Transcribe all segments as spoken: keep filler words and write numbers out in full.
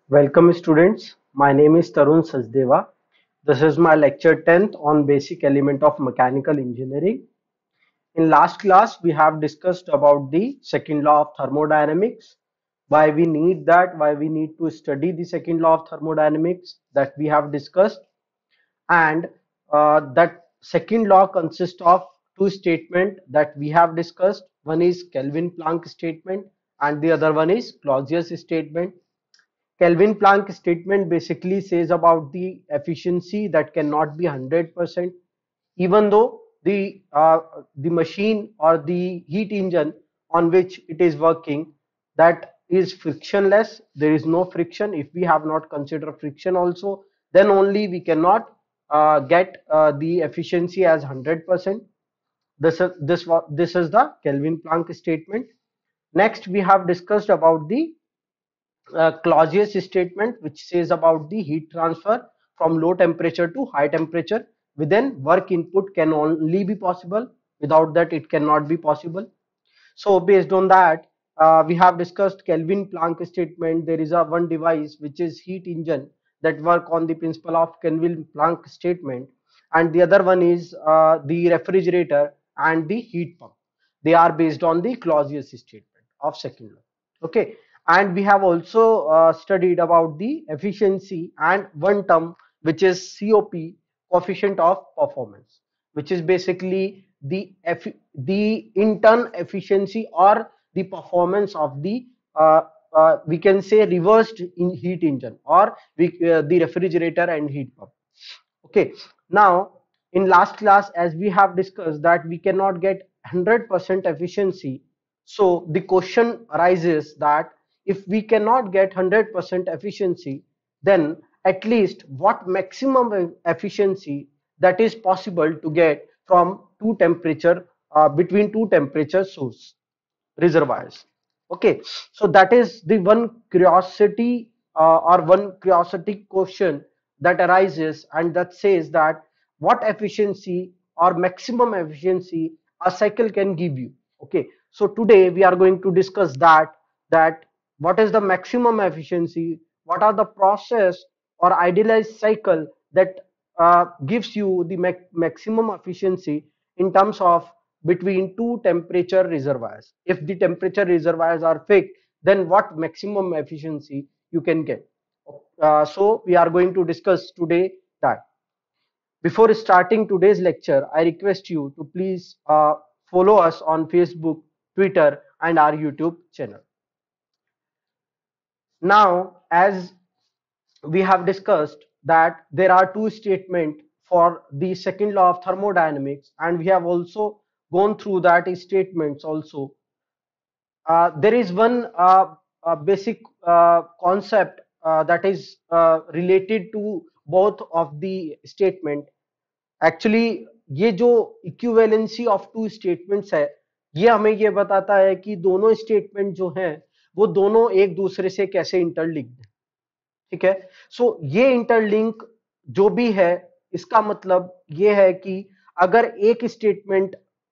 Welcome students, my name is Tarun Sachdeva. This is my lecture tenth on basic element of mechanical engineering. In last class we have discussed about the second law of thermodynamics, why we need that, why we need to study the second law of thermodynamics that we have discussed, and uh, that second law consists of two statements that we have discussed. One is Kelvin Planck statement and the other one is Clausius statement. Kelvin Planck statement basically says about the efficiency that cannot be one hundred percent, even though the uh, the machine or the heat engine on which it is working, that is frictionless. There is no friction. If we have not considered friction also, then only we cannot uh, get uh, the efficiency as one hundred percent. This is this wa- this is the Kelvin Planck statement. Next, we have discussed about the uh, Clausius statement, which says about the heat transfer from low temperature to high temperature within work input can only be possible. Without that, it cannot be possible. So based on that, uh, we have discussed Kelvin Planck statement. There is a one device which is heat engine that work on the principle of Kelvin Planck statement, and the other one is uh, the refrigerator and the heat pump. They are based on the Clausius statement of second law. Okay, and we have also uh, studied about the efficiency and one term which is C O P, coefficient of performance, which is basically the the intern efficiency or the performance of the uh, uh, we can say reversed in heat engine or we, uh, the refrigerator and heat pump. Okay, now in last class, as we have discussed that we cannot get one hundred percent efficiency, so the question arises that if we cannot get one hundred percent efficiency, then at least what maximum e- efficiency that is possible to get from two temperature uh, between two temperature source reservoirs. Okay, so that is the one curiosity uh, or one curiosity question that arises, and that says that what efficiency or maximum efficiency a cycle can give you. Okay, so today we are going to discuss that that what is the maximum efficiency, what are the process or idealized cycle that uh, gives you the mac maximum efficiency in terms of between two temperature reservoirs. If the temperature reservoirs are fixed, then what maximum efficiency you can get. Uh, so we are going to discuss today that. Before starting today's lecture, I request you to please uh, follow us on Facebook, Twitter, and our YouTube channel. Now, as we have discussed that there are two statements for the second law of thermodynamics, and we have also gone through that statements also. Uh, there is one uh, uh, basic uh, concept uh, that is uh, related to both of the statement. Actually, ये जो equivalency of two statements है, ये हमें ये बताता है कि दोनों स्टेटमेंट जो हैं वो दोनों एक दूसरे से कैसे इंटरलिंक्ड है. ठीक है, सो so, ये इंटरलिंक जो भी है, इसका मतलब ये है कि अगर एक स्टेटमेंट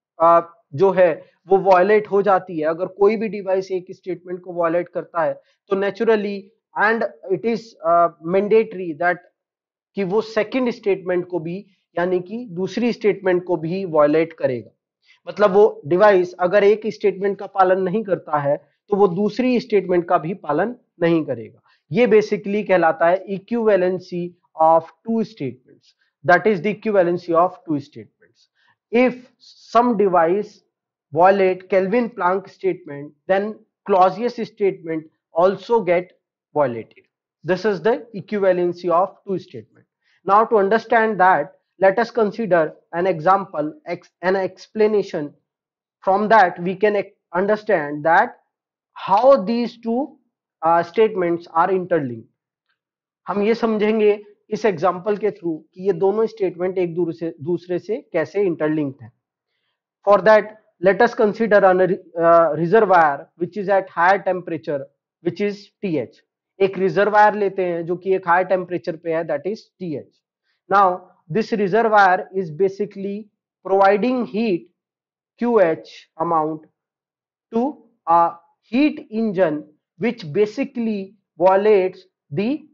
जो है वो वॉयलेट हो जाती है, अगर कोई भी डिवाइस एक स्टेटमेंट को वॉयलेट करता है, तो naturally and it is mandatory that कि वो सेकंड स्टेटमेंट को भी, यानी कि दूसरी स्टेटमेंट को भी वॉयलेट करेगा. मतलब वो डिवाइस अगर एक स्टेटमेंट का पालन नहीं करता है, तो वो दूसरी स्टेटमेंट का भी पालन नहीं करेगा. ये बेसिकली कहलाता है equivalency of two statements. That is the equivalency of two statements. If some device violate Kelvin Planck statement, then Clausius statement also get violated. This is the equivalency of two statements. Now to understand that, let us consider an example, an explanation. From that we can understand that how these two uh, statements are interlinked. हम ये समझेंगे इस example के through कि ये दोनों statement एक दूसरे दूसरे से कैसे इंटरलिंक्ड हैं. For that, let us consider a uh, reservoir which is at higher temperature, which is T H. एक रिजर्वायर लेते हैं जो कि एक हाई टेम्परेचर पे है, that is T H. Now this reservoir is basically providing heat Q H amount to a heat engine which basically violates the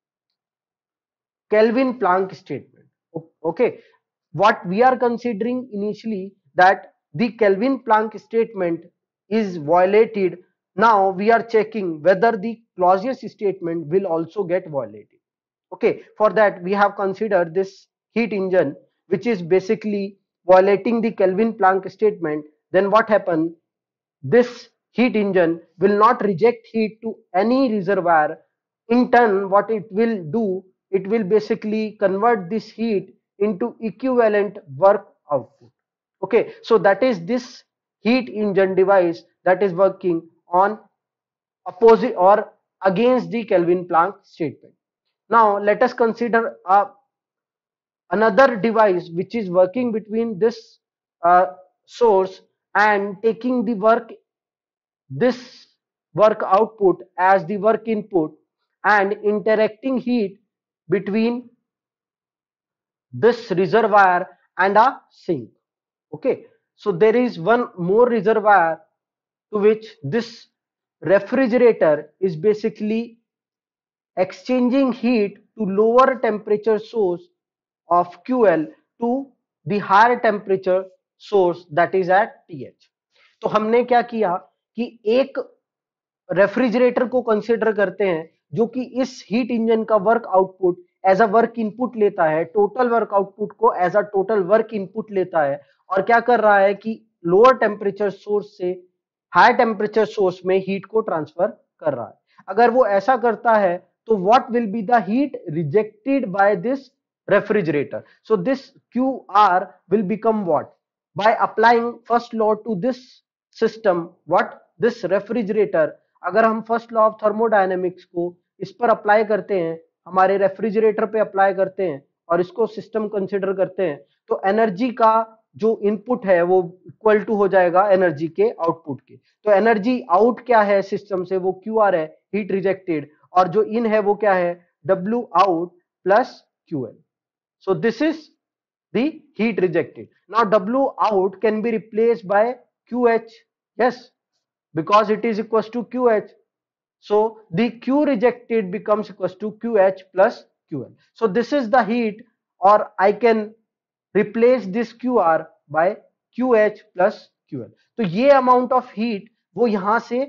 Kelvin Planck statement. Okay, what we are considering initially, that the Kelvin Planck statement is violated. Now we are checking whether the Clausius statement will also get violated. Okay, for that we have considered this heat engine, which is basically violating the Kelvin Planck statement. Then what happen? This heat engine will not reject heat to any reservoir. In turn, what it will do, it will basically convert this heat into equivalent work output. Okay, so that is this heat engine device that is working on opposite or against the Kelvin Planck statement. Now let us consider a another device which is working between this uh, source and taking the work this work output as the work input and interacting heat between this reservoir and a sink. Okay, so there is one more reservoir to which this refrigerator is basically exchanging heat to lower temperature source of Q L to the higher temperature source that is at T H. तो हमने क्या किया कि एक refrigerator को consider करते हैं जो कि इस हीट इंजन का work output as a work input लेता है, टोटल वर्क आउटपुट को as a total work input लेता है और क्या कर रहा है कि लोअर टेम्परेचर सोर्स से हाई टेम्परेचर सोर्स में हीट को ट्रांसफर कर रहा है। अगर वो ऐसा करता है तो what will be the heat rejected by this refrigerator? So this Q R will become what? By applying first law to this system, what? This refrigerator, अगर हम फर्स्ट लॉ ऑफ थर्मोडायनेमिक्स को इस पर अप्लाई करते हैं, हमारे refrigerator पे apply करते हैं और इसको सिस्टम कंसिडर करते हैं, तो एनर्जी का जो इनपुट है वो इक्वल टू हो जाएगा एनर्जी के आउटपुट के। तो एनर्जी आउट क्या है सिस्टम से, वो क्यू आर है, हीट रिजेक्टेड, और जो इन है वो क्या है, W out plus Q L. So this is the heat rejected. Now W out can be replaced by Q H. Yes, because it is equals to Q H. So the Q rejected becomes equals to Q H plus Q L. So this is the heat, or I can replace this Q R by Q H plus Q L. तो ये amount of heat वो यहाँ से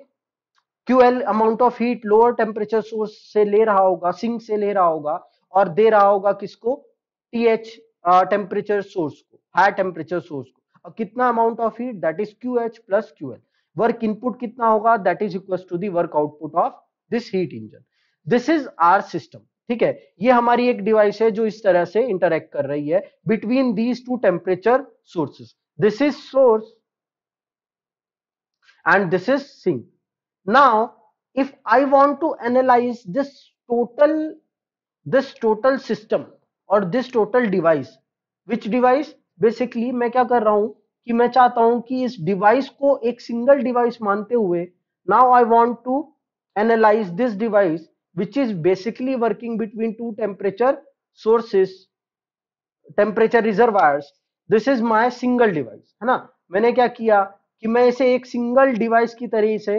Q L amount of heat lower temperature source से ले रहा होगा, sink से ले रहा होगा और दे रहा होगा किसको, T H टेम्परेचर सोर्स को, हाई टेम्परेचर सोर्स को। और कितना amount of heat, that is Q H plus Q L। Work input कितना होगा, that is equal to the work output of this heat engine. This is our system. ठीक है, ये हमारी एक डिवाइस है जो इस तरह से इंटरेक्ट कर रही है between these two temperature sources. This is source and this is sink. Now if I want to analyze this total this total system और this total device, which device, basically मैं क्या कर रहा हूं कि मैं चाहता हूं कि इस डिवाइस को एक सिंगल डिवाइस मानते हुए, now I want to analyse this device which is basically working between two temperature sources, temperature reservoirs. This is my single device, है ना। मैंने क्या किया कि मैं इसे एक सिंगल डिवाइस की तरह से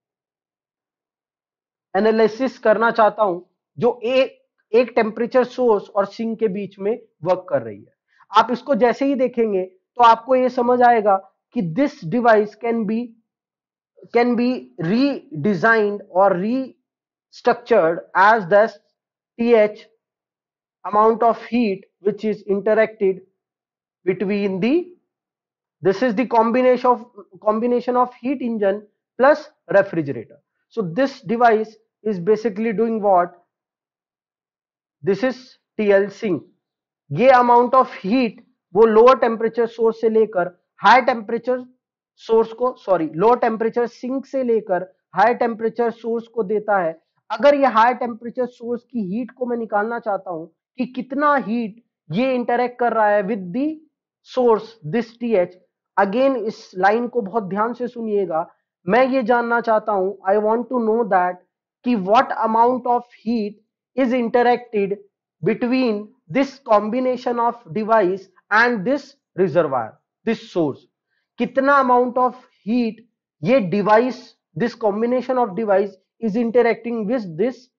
एनालिसिस करना चाहता हूं जो एक एक टेम्परेचर सोर्स और सिंक के बीच में वर्क कर रही है। आप इसको जैसे ही देखेंगे तो आपको ये समझ आएगा कि this device can be can be redesigned और restructured as this T H amount of heat which is interacted between the, this is the combination of combination of heat engine plus refrigerator. So this device is basically doing what, this is T L sink. ये amount of heat वो lower temperature source से लेकर high temperature source को, sorry lower temperature sink से लेकर high temperature source को देता है। अगर ये हाई टेम्परेचर सोर्स की हीट को मैं निकालना चाहता हूं कि कितना हीट ये इंटरेक्ट कर रहा है with the source this T H, again इस लाइन को बहुत ध्यान से सुनिएगा, मैं ये जानना चाहता हूं, I want to know that कि what amount of heat is interacted between this combination of device and this reservoir, this source। कितना amount of heat ये device, this combination of device is interacting with this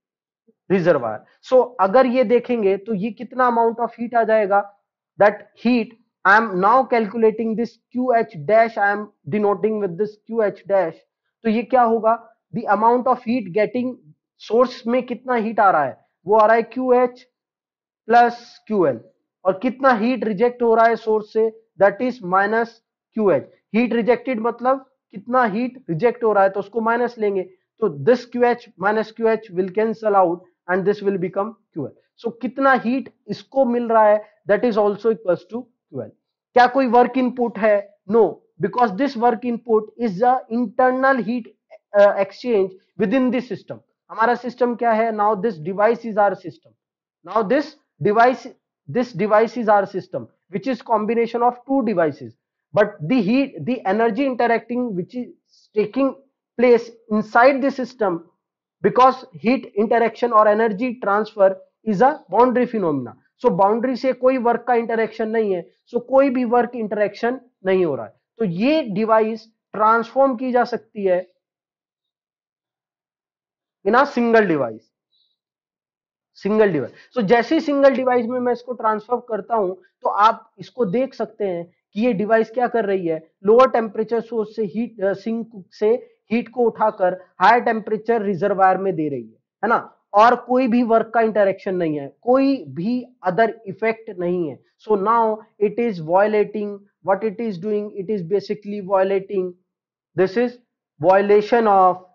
reservoir. So अगर ये देखेंगे तो ये कितना amount of heat आ जाएगा, that heat I am now calculating this Q H dash, I am denoting with this Q H dash. तो ये क्या होगा, the amount of heat getting, source में कितना हीट आ रहा है, वो आ रहा है Q H plus Q L, और कितना हीट रिजेक्ट हो रहा है सोर्स से, that is minus Q H. Heat rejected मतलब कितना हीट रिजेक्ट हो रहा है तो उसको माइनस लेंगे, तो this Q H minus Q H will cancel out and this will become Q L. So कितना हीट इसको मिल रहा है, that is also equals to Q L. क्या कोई वर्क इनपुट है, no, because this work input is the internal heat exchange within this system. हमारा system क्या है, now this device is our system, now this device, this device is our system, which is combination of two devices, but the heat, the energy interacting which is taking place inside the system, because heat interaction or energy transfer is a boundary phenomena, so boundary से कोई work का interaction नहीं है, so कोई भी work interaction नहीं हो रहा है, तो ये डिवाइस ट्रांसफॉर्म की जा सकती है in a single device. Single device, so जैसे ही सिंगल डिवाइस में मैं इसको ट्रांसफर करता हूं, तो आप इसको देख सकते हैं कि ये डिवाइस क्या कर रही है, लोअर टेम्परेचर सोर्स से हीट सिंक से हीट को उठाकर हायर टेम्परेचर रिजर्वायर में दे रही है है ना, और कोई भी वर्क का इंटरेक्शन नहीं है, कोई भी अदर इफेक्ट नहीं है। So now it is violating, what it is doing, it is basically violating, this is violation of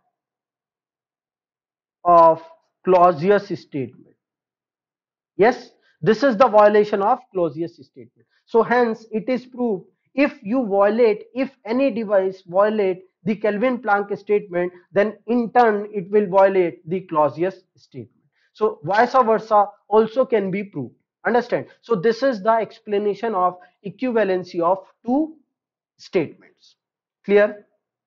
of Clausius statement. Yes, this is the violation of Clausius statement. So hence it is proved, if you violate, if any device violate the Kelvin Planck statement, then in turn it will violate the Clausius statement. So vice versa also can be proved. Understand? So this is the explanation of equivalency of two statements. Clear?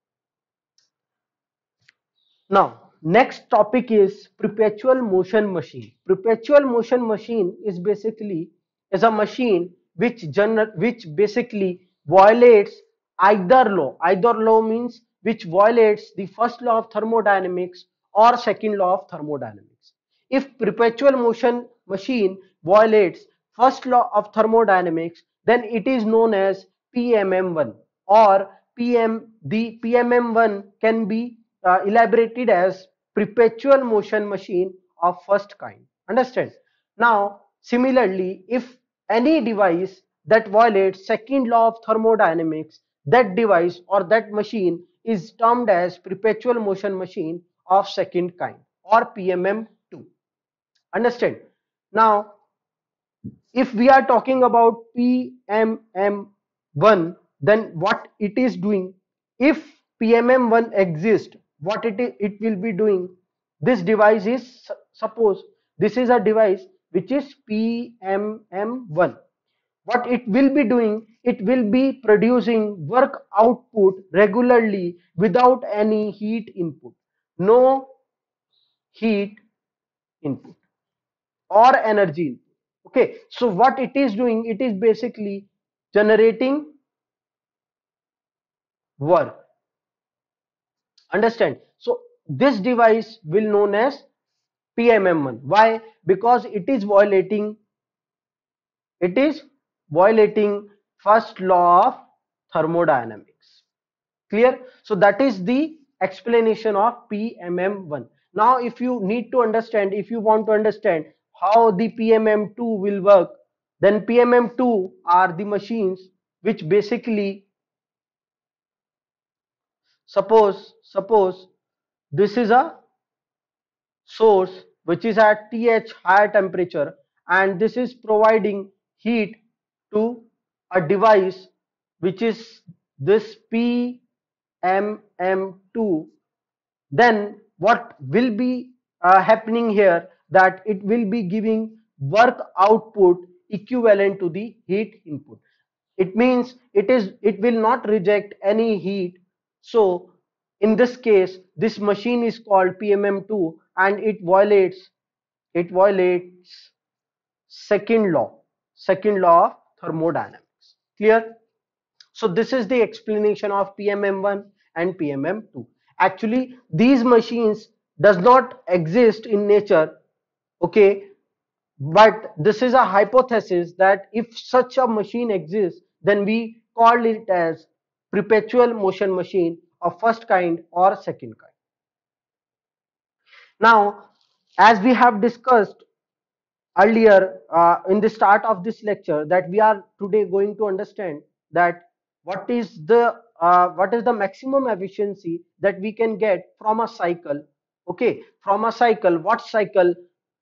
Now, next topic is perpetual motion machine. Perpetual motion machine is basically is a machine which gener which basically violates either law. Either law means which violates the first law of thermodynamics or second law of thermodynamics. If perpetual motion machine violates first law of thermodynamics, then it is known as P M M one, or P M. The P M M one can be uh, elaborated as perpetual motion machine of first kind. Understand? Now, similarly, if any device that violates second law of thermodynamics, that device or that machine is termed as perpetual motion machine of second kind, or P M M two. Understand? Now, if we are talking about P M M one, then what it is doing, if P M M one exists, what it is, it will be doing, this device is, suppose this is a device which is P M M one, what it will be doing, it will be producing work output regularly without any heat input, no heat input or energy input. Okay, so what it is doing, it is basically generating work. Understand? So this device will known as P M M one. Why? Because it is violating, it is violating first law of thermodynamics. Clear? So that is the explanation of P M M one. Now if you need to understand, if you want to understand how the P M M two will work, then P M M two are the machines which basically, suppose suppose this is a source which is at Th higher temperature, and this is providing heat to a device which is this P M M two. Then what will be uh, happening here, that it will be giving work output equivalent to the heat input. It means it is, it will not reject any heat. So in this case this machine is called P M M two, and it violates, it violates second law, second law of thermodynamics. Clear? So this is the explanation of P M M one and P M M two. Actually these machines does not exist in nature, Okay, but this is a hypothesis that if such a machine exists, then we call it as perpetual motion machine of first kind or second kind. Now, as we have discussed earlier uh, in the start of this lecture, that we are today going to understand that what is the uh, what is the maximum efficiency that we can get from a cycle. Okay, from a cycle, what cycle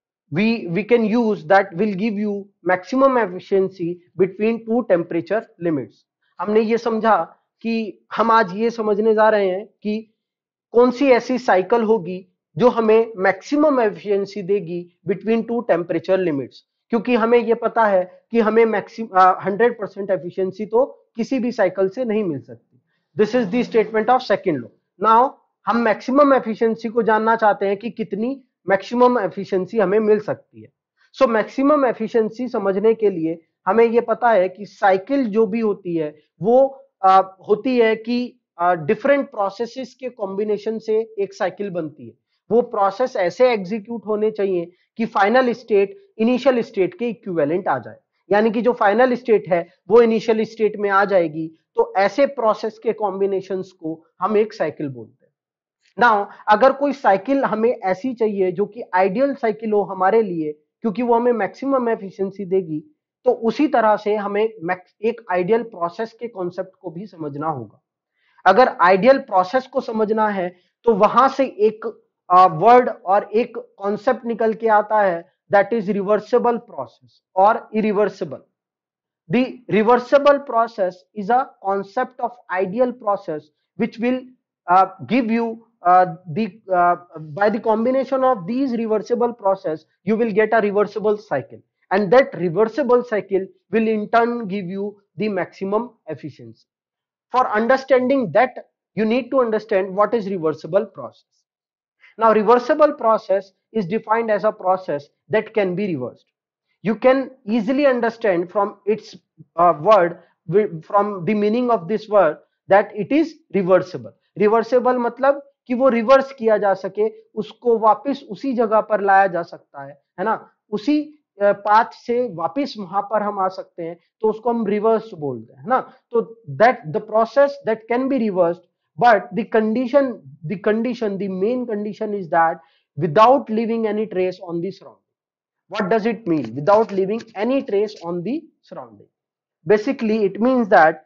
we we can use that will give you maximum efficiency between two temperature limits. हमने ये समझा कि हम आज ये समझने जा रहे हैं कि कौन सी ऐसी साइकिल होगी जो हमें मैक्सिमम एफिशिएंसी देगी बिटवीन टू टेम्परेचर लिमिट्स, क्योंकि हमें ये पता है कि हमें मैक्सिमम हंड्रेड परसेंट एफिशिएंसी तो किसी भी साइकिल से नहीं मिल सकती. This is the statement of second law. Now हम मैक्सिमम एफिशिएंसी को जानना चाहते हैं कि कितनी मैक्सिमम एफिशिएंसी हमें मिल सकती है. सो मैक्सिमम एफिशिएंसी समझने के लिए हमें ये पता है कि साइकिल जो भी होती है वो आ, होती है कि डिफरेंट प्रोसेसेस के कॉम्बिनेशन से एक साइकिल बनती है. वो प्रोसेस ऐसे एग्जीक्यूट होने चाहिए कि फाइनल स्टेट इनिशियल स्टेट के इक्विवेलेंट आ जाए, यानी कि जो फाइनल स्टेट है वो इनिशियल स्टेट में आ जाएगी. तो ऐसे प्रोसेस के कॉम्बिनेशंस को हम एक साइकिल बोलते हैं. नाउ अगर कोई साइकिल हमें ऐसी चाहिए जो कि आइडियल साइकिल हो हमारे लिए, क्योंकि वो हमें मैक्सिमम एफिशिएंसी देगी, तो उसी तरह से हमें एक आइडियल प्रोसेस के कॉन्सेप्ट को भी समझना होगा. अगर आइडियल प्रोसेस को समझना है तो वहां से एक वर्ड और एक कॉन्सेप्ट निकल के आता है, दैट इज रिवर्सिबल प्रोसेस और irreversible. The reversible process is a concept of ideal process which will uh, give you uh, the uh, by the combination of these reversible process you will get a reversible cycle, and that reversible cycle will in turn give you the maximum efficiency. For understanding that, you need to understand what is reversible process. Now reversible process is defined as a process that can be reversed. You can easily understand from its uh, word, from the meaning of this word, that it is reversible. Reversible मतलब कि वो reverse किया जा सके, उसको वापस उसी जगह पर लाया जा सकता है, है ना, उसी पाथ से वापस वहां पर हम आ सकते हैं, तो उसको हम रिवर्स बोलते हैं, है ना. तो that the process that can be reversed, but the condition the condition the main condition is that without leaving any trace on the surrounding. What does it mean without leaving any trace on the surrounding? Basically it means that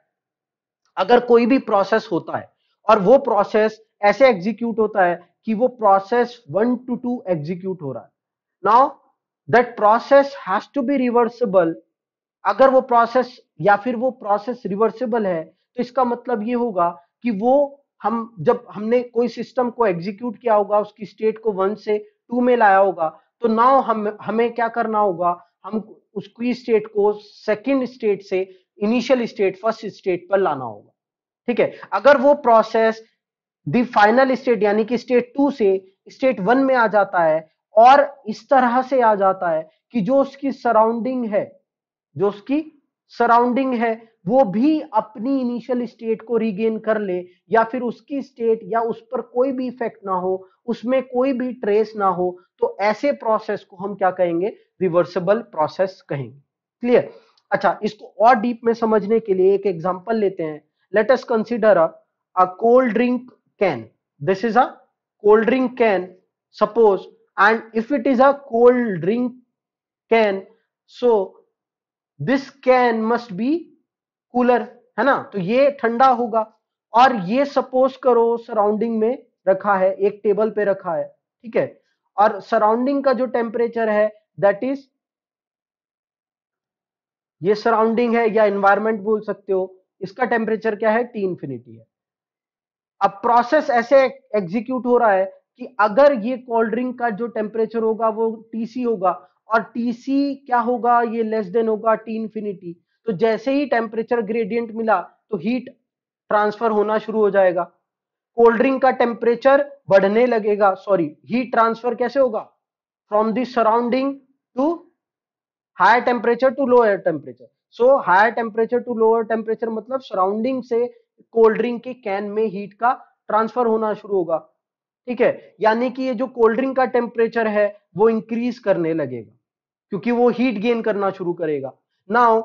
अगर कोई भी process होता है और वो process ऐसे execute होता है कि वो process one to two execute हो रहा है, now that process has to be reversible. अगर वो प्रोसेस या फिर वो प्रोसेस रिवर्सिबल है तो इसका मतलब ये होगा कि वो हम जब हमने कोई सिस्टम को एग्जीक्यूट किया होगा, उसकी स्टेट को वन से टू में लाया होगा, तो नाउ हम हमें क्या करना होगा, हम उसकी स्टेट को सेकंड स्टेट से इनिशियल स्टेट फर्स्ट स्टेट पर लाना होगा. ठीक है, अगर वो प्रोसेस द फाइनल स्टेट यानी कि स्टेट टू से स्टेट वन में आ जाता है और इस तरह से आ जाता है कि जो उसकी सराउंडिंग है जो उसकी सराउंडिंग है वो भी अपनी इनिशियल स्टेट को रीगेन कर ले, या फिर उसकी स्टेट या उस पर कोई भी इफेक्ट ना हो, उसमें कोई भी ट्रेस ना हो, तो ऐसे प्रोसेस को हम क्या कहेंगे, रिवर्सिबल प्रोसेस कहेंगे. क्लियर. अच्छा, इसको और डीप में समझने के लिए एक एग्जांपल लेते हैं. Let us consider a cold drink can. This is a cold drink can suppose, and if it is a cold drink can, so this can must be cooler, है ना. तो ये ठंडा होगा और ये सपोज करो सराउंडिंग में रखा है, एक टेबल पे रखा है, ठीक है, और सराउंडिंग का जो टेम्परेचर है दैट इज, ये सराउंडिंग है या एनवायरमेंट बोल सकते हो, इसका टेम्परेचर क्या है, टी इंफिनिटी है. अब प्रोसेस ऐसे एग्जीक्यूट हो रहा है कि अगर ये कोल्ड ड्रिंक का जो टेम्परेचर होगा वो टीसी होगा और टीसी क्या होगा, ये लेस देन होगा टी इंफिनिटी. तो जैसे ही टेम्परेचर ग्रेडियंट मिला तो हीट ट्रांसफर होना शुरू हो जाएगा, कोल्ड ड्रिंक का टेम्परेचर बढ़ने लगेगा, सॉरी हीट ट्रांसफर कैसे होगा, from the surrounding to higher temperature to lower temperature. So higher temperature to lower temperature मतलब सराउंडिंग से कोल्ड ड्रिंक के कैन में हीट का ट्रांसफर होना शुरू होगा. ठीक है, यानी कि ये जो कोल्ड ड्रिंक का टेम्परेचर है वो इंक्रीज करने लगेगा क्योंकि वो हीट गेन करना शुरू करेगा। नाउ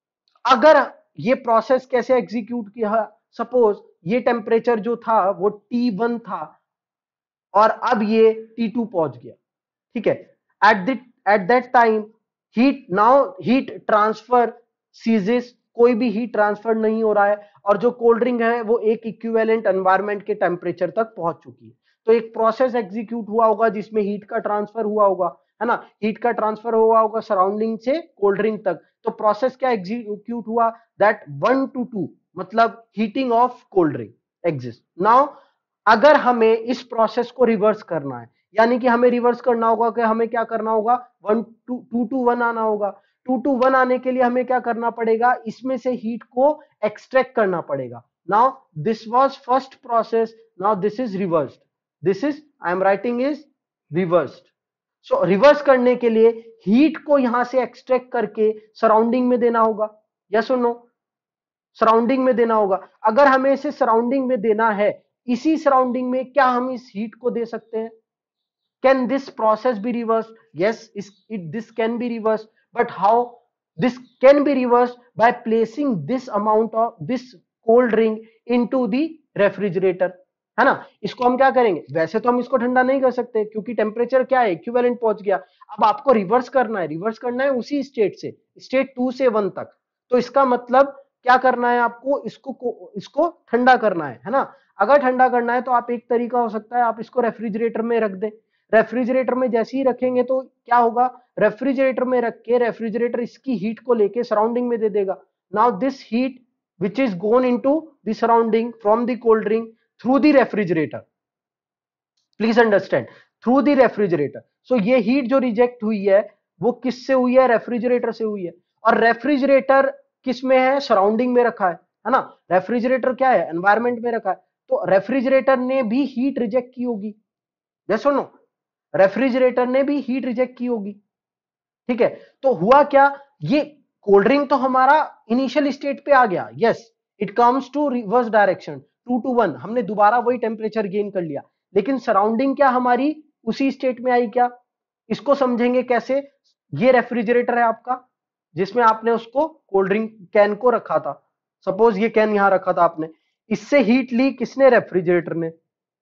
अगर ये प्रोसेस कैसे एग्जीक्यूट किया, सपोज ये टेम्परेचर जो था वो टी वन था और अब ये टी टू पहुंच गया, ठीक है। At the at that time heat now heat transfer ceases, कोई भी हीट ट्रांसफर नहीं हो रहा है और जो कोल्ड ड्रिंक है वो एक इक्विवेलेंट एनवायरनमेंट के टेम्परेचर तक पहुंच चुकी है। तो एक प्रोसेस एग्जीक्यूट हुआ होगा जिसमें हीट का ट्रांसफर हुआ होगा, है ना, हीट का ट्रांसफर हुआ होगा सराउंडिंग से कोल्ड ड्रिंक तक। तो प्रोसेस क्या एग्जीक्यूट हुआ, दैट वन टू टू मतलब heating of cold drink exist. Now अगर हमें इस प्रोसेस को रिवर्स करना है, यानी कि हमें रिवर्स करना होगा कि हमें क्या करना होगा, one to two two one आना होगा। टू टू वन आने के लिए हमें क्या करना पड़ेगा, इसमें से हीट को एक्सट्रैक्ट करना पड़ेगा। Now this was first process, now this is reversed, this is I am writing is reversed. So reverse करने के लिए हीट को यहां से एक्सट्रैक्ट करके सराउंडिंग में देना होगा, यस और नो, सराउंडिंग में देना होगा। अगर हमें इसे सराउंडिंग में देना है, इसी सराउंडिंग में क्या हम इस हीट को दे सकते हैं? Can this process be reversed? Yes, is it this can be reversed, but how this can be reversed? By placing this amount of this cold drink into the refrigerator, है ना। इसको हम क्या करेंगे, वैसे तो हम इसको ठंडा नहीं कर सकते क्योंकि टेम्परेचर क्या है, इक्विवेलेंट पहुंच गया। अब आपको रिवर्स करना है, रिवर्स करना है उसी स्टेट से, स्टेट टू से वन तक। तो इसका मतलब क्या करना है आपको, इसको इसको ठंडा करना है, है ना। अगर ठंडा करना है तो आप एक तरीका हो सकता है आप इसको रेफ्रिजरेटर में रख दें। रेफ्रिजरेटर में जैसे ही रखेंगे तो क्या होगा, रेफ्रिजरेटर में रख के रेफ्रिजरेटर इसकी हीट को लेके सराउंडिंग में दे देगा। Now this heat which is gone into the surrounding from the cold drink through the refrigerator, please understand, through the refrigerator. So ये हीट जो रिजेक्ट हुई है वो किससे हुई है, रेफ्रिजरेटर से हुई है। और रेफ्रिजरेटर किस में है, सराउंडिंग में रखा है, है ना। रेफ्रिजरेटर क्या है, एनवायरमेंट में रखा है। तो रेफ्रिजरेटर ने भी हीट रिजेक्ट की होगी, यस और नो, रेफ्रिजरेटर ने भी हीट रिजेक्ट की होगी, ठीक है। तो हुआ क्या, ये कोल्ड ड्रिंक तो हमारा इनिशियल स्टेट पे आ गया, yes, it comes to reverse direction two two one, हमने दोबारा वही टेम्परेचर गेन कर लिया, लेकिन सराउंडिंग क्या हमारी उसी स्टेट में आई क्या। इसको समझेंगे कैसे, ये रेफ्रिजरेटर है आपका जिसमें आपने उसको कोल्ड ड्रिंक कैन को रखा था, सपोज ये कैन यहां रखा था आपने, इससे हीट ली किसने, रेफ्रिजरेटर ने।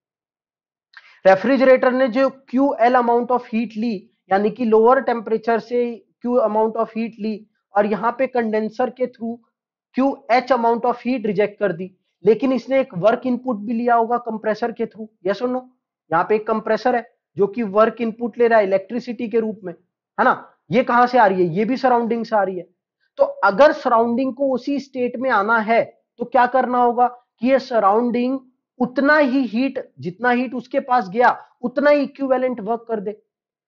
रेफ्रिजरेटर ने जो Q L amount of heat ली, यानी कि लोअर टेम्परेचर से क्यू अमाउंट ऑफ हीट ली, और यहां पे कंडेंसर के through Q H amount of heat reject कर दी, लेकिन इसने एक वर्क इनपुट भी लिया होगा कंप्रेसर के थ्रू, यस और नो। यहाँ पे एक कंप्रेसर है जो कि वर्क इनपुट ले रहा है इलेक्ट्रिसिटी के रूप में, है ना। ये कहां से आ रही है, ये भी सराउंडिंग से आ रही है। तो अगर सराउंडिंग को उसी स्टेट में आना है तो क्या करना होगा कि ये सराउंडिंग उतना ही हीट, जितना हीट उसके पास गया उतना ही इक्विवेलेंट वर्क कर दे।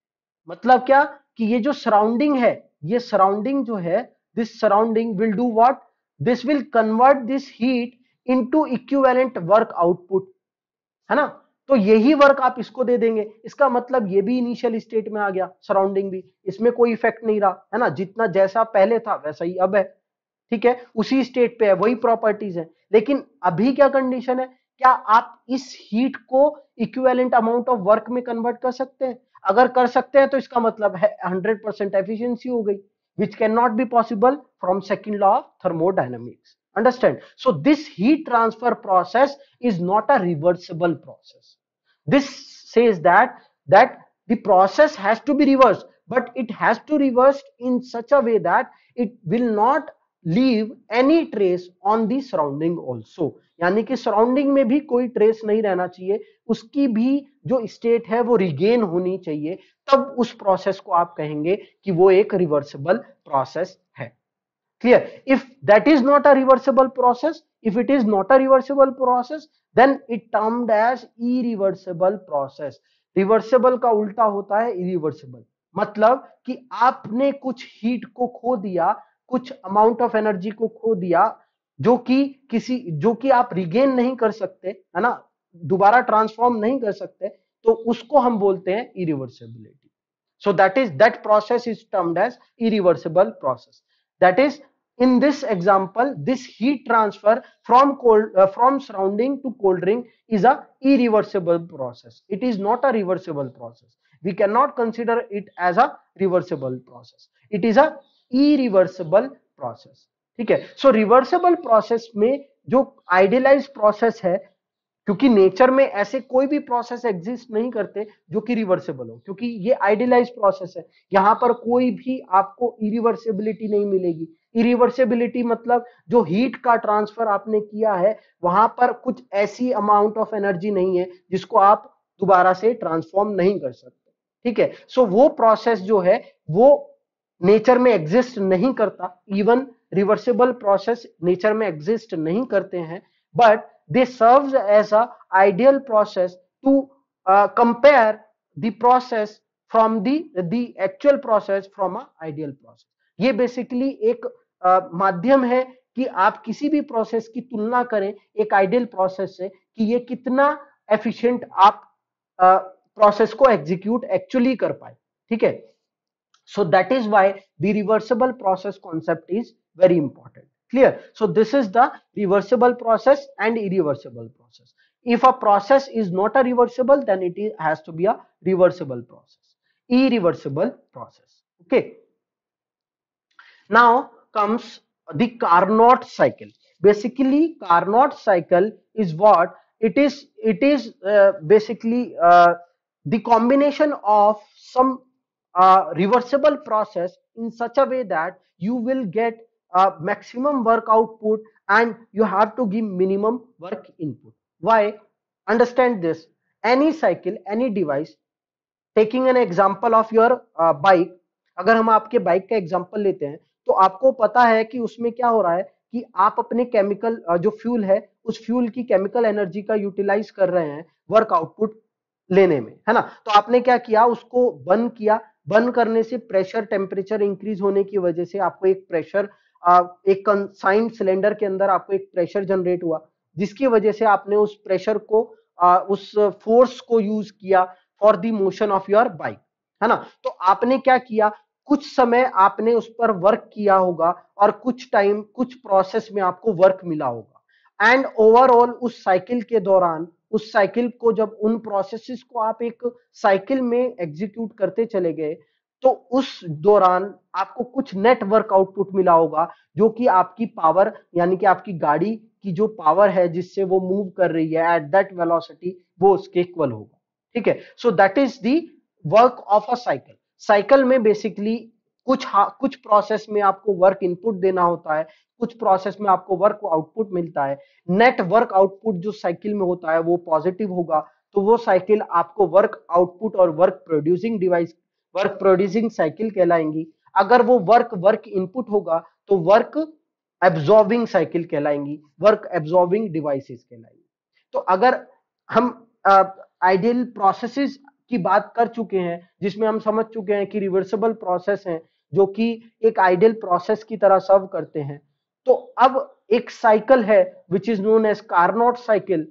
मतलब क्या कि ये जो सराउंडिंग है, ये सराउंडिंग जो है, this surrounding will do what, this will convert this heat into equivalent work output, है ना। तो यही वर्क आप इसको दे देंगे, इसका मतलब ये भी इनिशियल स्टेट में आ गया, सराउंडिंग भी, इसमें कोई इफेक्ट नहीं रहा, है ना, जितना जैसा पहले था वैसा ही अब है, ठीक है, उसी स्टेट पे है, वही प्रॉपर्टीज है। लेकिन अभी क्या कंडीशन है, क्या आप इस हीट को इक्विवेलेंट अमाउंट ऑफ वर्क में कन्वर्ट कर सकते हैं? अगर कर सकते हैं तो इसका मतलब है हंड्रेड परसेंट एफिशिएंसी हो गई, which cannot be possible from second law of thermodynamics. Understand? So this heat transfer process is not a reversible process. This says that that the process has to be reversed, but it has to reverse in such a way that it will not leave any trace on the surrounding also. यानी कि surrounding में भी कोई trace नहीं रहना चाहिए, उसकी भी जो स्टेट है वो रिगेन होनी चाहिए, तब उस प्रोसेस को आप कहेंगे कि वो एक रिवर्सिबल प्रोसेस है। Clear? If that is not a reversible process, if it is not a reversible process, then it termed as irreversible process. Reversible का उल्टा होता है इरिवर्सिबल, मतलब कि आपने कुछ हीट को खो दिया, कुछ अमाउंट ऑफ एनर्जी को खो दिया, जो कि किसी जो कि आप रिगेन नहीं कर सकते, है ना, दोबारा ट्रांसफॉर्म नहीं कर सकते, तो उसको हम बोलते हैं irreversibility. So that is that process is termed as irreversible process. That is in this example, this heat transfer from cold uh, from surrounding to cold ring is a irreversible process. It is not a reversible process. We cannot consider it as a reversible process. It is a irreversible process. ठीक है. So reversible process में जो idealized process है, क्योंकि nature में ऐसे कोई भी प्रोसेस एग्जिस्ट नहीं करते जो कि रिवर्सिबल हो, क्योंकि ये आइडियलाइज प्रोसेस है. यहां पर कोई भी आपको इरिवर्सिबिलिटी नहीं मिलेगी. इरिवर्सिबिलिटी मतलब जो हीट का ट्रांसफर आपने किया है वहां पर कुछ ऐसी अमाउंट ऑफ एनर्जी नहीं है जिसको आप दोबारा से ट्रांसफॉर्म नहीं कर सकते. ठीक है. सो so, वो प्रोसेस जो है वो नेचर में एग्जिस्ट नहीं करता. इवन रिवर्सिबल प्रोसेस नेचर में एग्जिस्ट नहीं करते हैं, but they serves as a ideal process to uh, compare the process from the the actual process from a ideal process. ये बेसिकली एक uh, माध्यम है कि आप किसी भी प्रोसेस की तुलना करें एक आइडियल प्रोसेस से कि ये कितना एफिशिएंट आप प्रोसेस uh, को एग्जीक्यूट एक्चुअली कर पाए. ठीक है. So that is why the reversible process concept is very important. Clear? So this is the reversible process and irreversible process. If a process is not a reversible, then it is, has to be a reversible process, irreversible process. Okay. Now comes the Carnot cycle. Basically, Carnot cycle is what it is. It is uh, basically uh, the combination of some uh, reversible process in such a way that you will get uh, maximum work output and you have to give minimum work input. Why? Understand this. Any cycle, any device, taking an example of your uh, bike, अगर हम आपके bike का example लेते हैं तो आपको पता है कि उसमें क्या हो रहा है कि आप अपने केमिकल जो फ्यूल है उस फ्यूल की केमिकल एनर्जी का यूटिलाइज कर रहे हैं वर्क आउटपुट लेने में, है ना. तो आपने क्या किया, उसको बर्न किया. बर्न करने से प्रेशर टेम्परेचर इंक्रीज होने की वजह से आपको एक प्रेशर एक कंसाइंड सिलेंडर के अंदर आपको एक प्रेशर जनरेट हुआ, जिसकी वजह से आपने उस प्रेशर को उस फोर्स को यूज किया for the motion of your bike, है ना. तो आपने क्या किया, कुछ समय आपने उस पर वर्क किया होगा और कुछ टाइम कुछ प्रोसेस में आपको वर्क मिला होगा. एंड ओवरऑल उस साइकिल के दौरान उस साइकिल को जब उन प्रोसेसेस को आप एक साइकिल में एग्जीक्यूट करते चले गए तो उस दौरान आपको कुछ नेट वर्क आउटपुट मिला होगा जो कि आपकी पावर यानी कि आपकी गाड़ी की जो पावर है जिससे वो मूव कर रही है एट दैट वेलोसिटी वो उसके इक्वल होगा. ठीक है. So that is the work of a cycle. Cycle में बेसिकली कुछ कुछ प्रोसेस में आपको वर्क इनपुट देना होता है, कुछ प्रोसेस में आपको वर्क आउटपुट मिलता है. नेट वर्क आउटपुट जो साइकिल में होता है वो पॉजिटिव होगा, तो वो साइकिल आपको वर्क आउटपुट और work producing device work producing cycle कहलाएंगी. अगर वो वर्क वर्क इनपुट होगा तो वर्क एब्जॉर्बिंग साइकिल कहलाएंगी, वर्क एब्जॉर्बिंग डिवाइसेस कहलाएंगी. तो अगर हम आइडियल प्रोसेसेस की बात कर चुके हैं जिसमें हम समझ चुके हैं कि रिवर्सिबल प्रोसेस हैं जो कि एक आइडियल प्रोसेस की तरह सर्व करते हैं, तो अब एक साइकिल है which is known as Carnot cycle.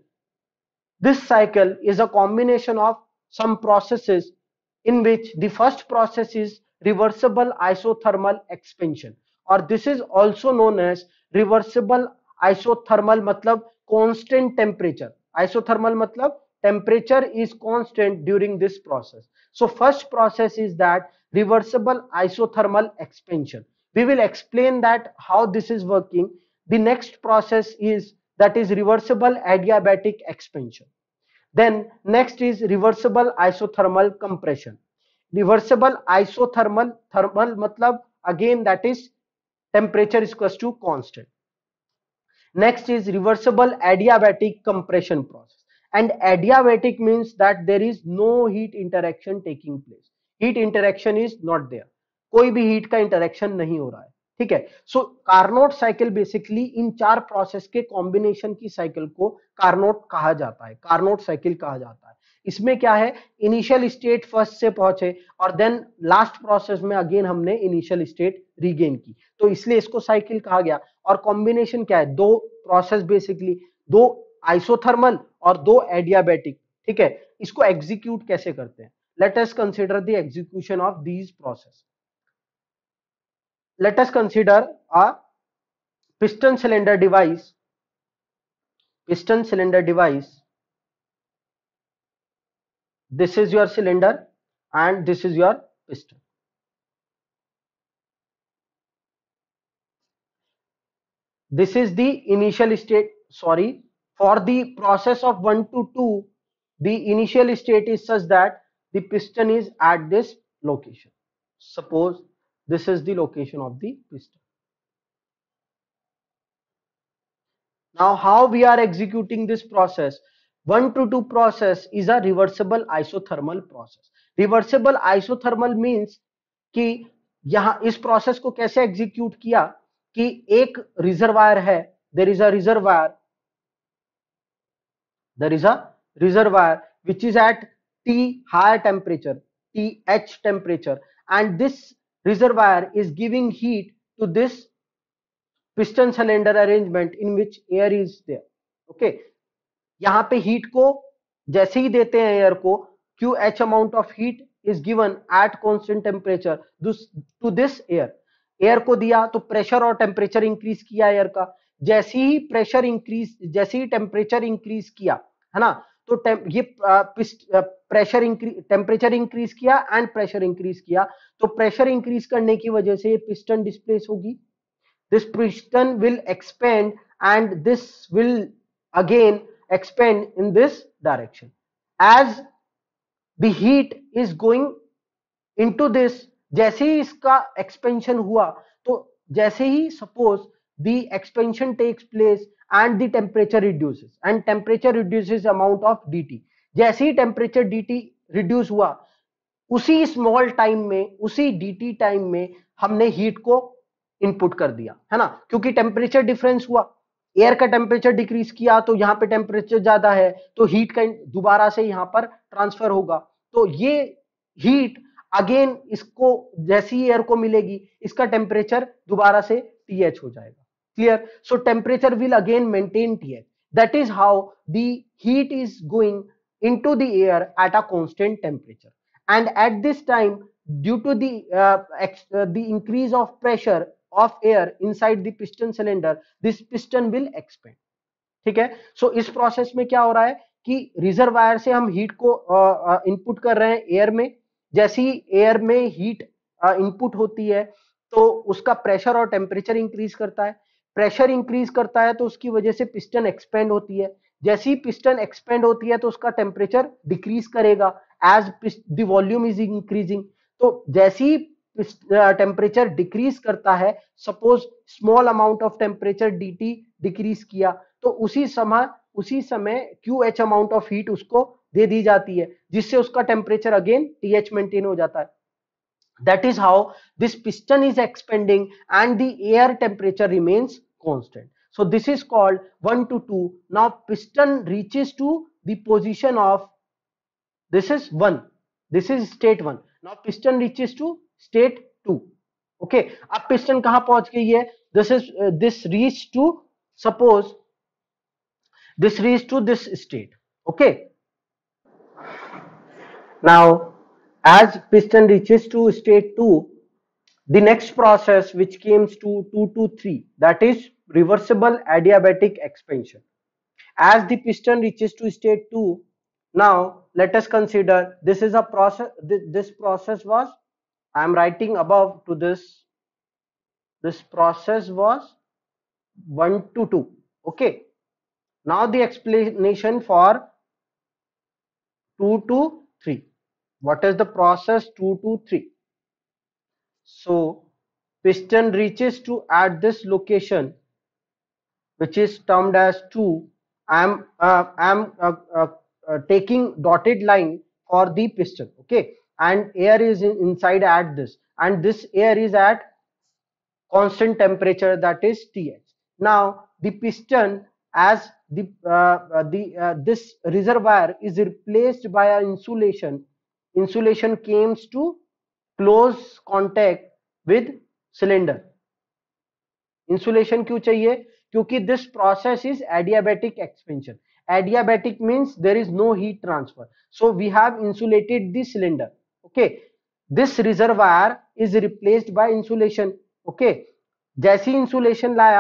This cycle is a combination of some processes in which the first process is reversible isothermal expansion और this is also known as reversible isothermal मतलब constant temperature. Isothermal मतलब temperature is constant during this process. So first process is that reversible isothermal expansion. We will explain that how this is working. The next process is that is reversible adiabatic expansion. Then next is reversible isothermal compression. Reversible isothermal thermal matlab again that is temperature is equals to constant. Next is reversible adiabatic compression process. And adiabatic means that there is no heat interaction taking place. Heat interaction is not there. कोई भी heat का interaction नहीं हो रहा है. ठीक है. So Carnot cycle basically इन चार प्रोसेस के कॉम्बिनेशन की साइकिल को कार्नोट कहा जाता है, कार्नोट साइकिल कहा जाता है. इसमें क्या है, इनिशियल स्टेट फर्स्ट से पहुंचे और देन लास्ट प्रोसेस में अगेन हमने इनिशियल स्टेट रीगेन की, तो इसलिए इसको साइकिल कहा गया. और कॉम्बिनेशन क्या है, दो प्रोसेस बेसिकली, दो आइसोथर्मल और दो एडियाबैटिक. ठीक है. इसको एग्जीक्यूट कैसे करते हैं, let us consider the execution of these process. Let us consider a piston cylinder device, piston cylinder device, this is your cylinder and this is your piston. This is the initial state. Sorry, for the process of one to two, the initial state is such that the piston is at this location. Suppose this is the location of the piston. Now, how we are executing this process? one to two process is a reversible isothermal process. Reversible isothermal means कि यहाँ इस process को कैसे execute किया कि एक reservoir है, there is a reservoir, there is a reservoir which is at T higher temperature, T H temperature, and this reservoir is giving heat to this piston cylinder arrangement in which air is there. Okay, यहाँ पे heat को जैसे ही देते हैं air को, Q H amount of heat is given at constant temperature to this air. Air को दिया तो प्रेशर और टेम्परेचर इंक्रीज किया एयर का. जैसे ही प्रेशर इंक्रीज, जैसे ही टेम्परेचर इंक्रीज किया, है ना, तो ये प्रेशर इंक्रीज, टेम्परेचर इंक्रीज किया एंड प्रेशर इंक्रीज किया, तो प्रेशर इंक्रीज करने की वजह से ये पिस्टन डिस्प्लेस होगी. This piston will expand and this will again expand in this direction. As the heat is going into this, जैसे ही इसका expansion हुआ, तो जैसे ही suppose the expansion takes place and the temperature reduces and temperature reduces amount of dt. जैसे ही temperature dt reduce हुआ, उसी small time में, उसी dt time में हमने heat को इनपुट कर दिया, है ना, क्योंकि टेम्परेचर डिफरेंस हुआ. एयर का टेम्परेचर डिक्रीज किया तो यहाँ पे टेम्परेचर ज्यादा है, तो हीट का दोबारा से यहाँ पर ट्रांसफर होगा. तो ये हीट अगेन इसको जैसी एयर को मिलेगी, इसका टेम्परेचर दोबारा से टीएच हो जाएगा. Clear? So temperature will again maintain T H. That is how the heat is going into the air at a constant temperature, and at this time due to the uh, ex, uh, the increase of pressure of air inside the piston cylinder, this piston will expand. ठीक है. सो इस process में क्या हो रहा है कि reservoir से हम हीट को इनपुट uh, uh, कर रहे हैं एयर में. जैसे ही एयर में हीट इनपुट uh, होती है तो उसका प्रेशर और टेम्परेचर इंक्रीज करता है. प्रेशर इंक्रीज करता है तो उसकी वजह से पिस्टन एक्सपेंड होती है. जैसे ही पिस्टन एक्सपेंड होती है तो उसका टेम्परेचर डिक्रीज करेगा as the volume is increasing. तो जैसे ही टेम्परेचर डिक्रीज करता है, suppose small amount of temperature dt decrease किया, तो उसी समय उसी समय Q H amount of heat उसको दे दी जाती है, जिससे उसका टेम्परेचर अगेन टीएच मेंटेन हो जाता है. That is how this piston is expanding and the air temperature remains constant. So this is called one to two. Now piston reaches to the position of, this is one, this is state one. Now piston reaches to state two. Okay, अब piston कहां पहुंच गई है? This is uh, this reach to, suppose this reach to this state. Okay, now as piston reaches to state two, the next process which comes to two to three, that is reversible adiabatic expansion. As the piston reaches to state two, now let us consider this is a process. This process was, I am writing above to this, this process was one to two. Okay, now the explanation for two to three. What is the process two to three? So piston reaches to at this location, which is termed as two. I am uh, I am uh, uh, uh, taking dotted line for the piston. Okay, and air is in, inside at this, and this air is at constant temperature, that is T H. Now the piston, as the uh, uh, the uh, this reservoir is replaced by an insulation. Insulation comes to close contact with cylinder. Insulation क्यों चाहिए? क्योंकि this process is adiabatic expansion. Adiabatic means there is no heat transfer. So we have insulated the cylinder. Okay, this reservoir is replaced by insulation. Okay, जैसी insulation लाया,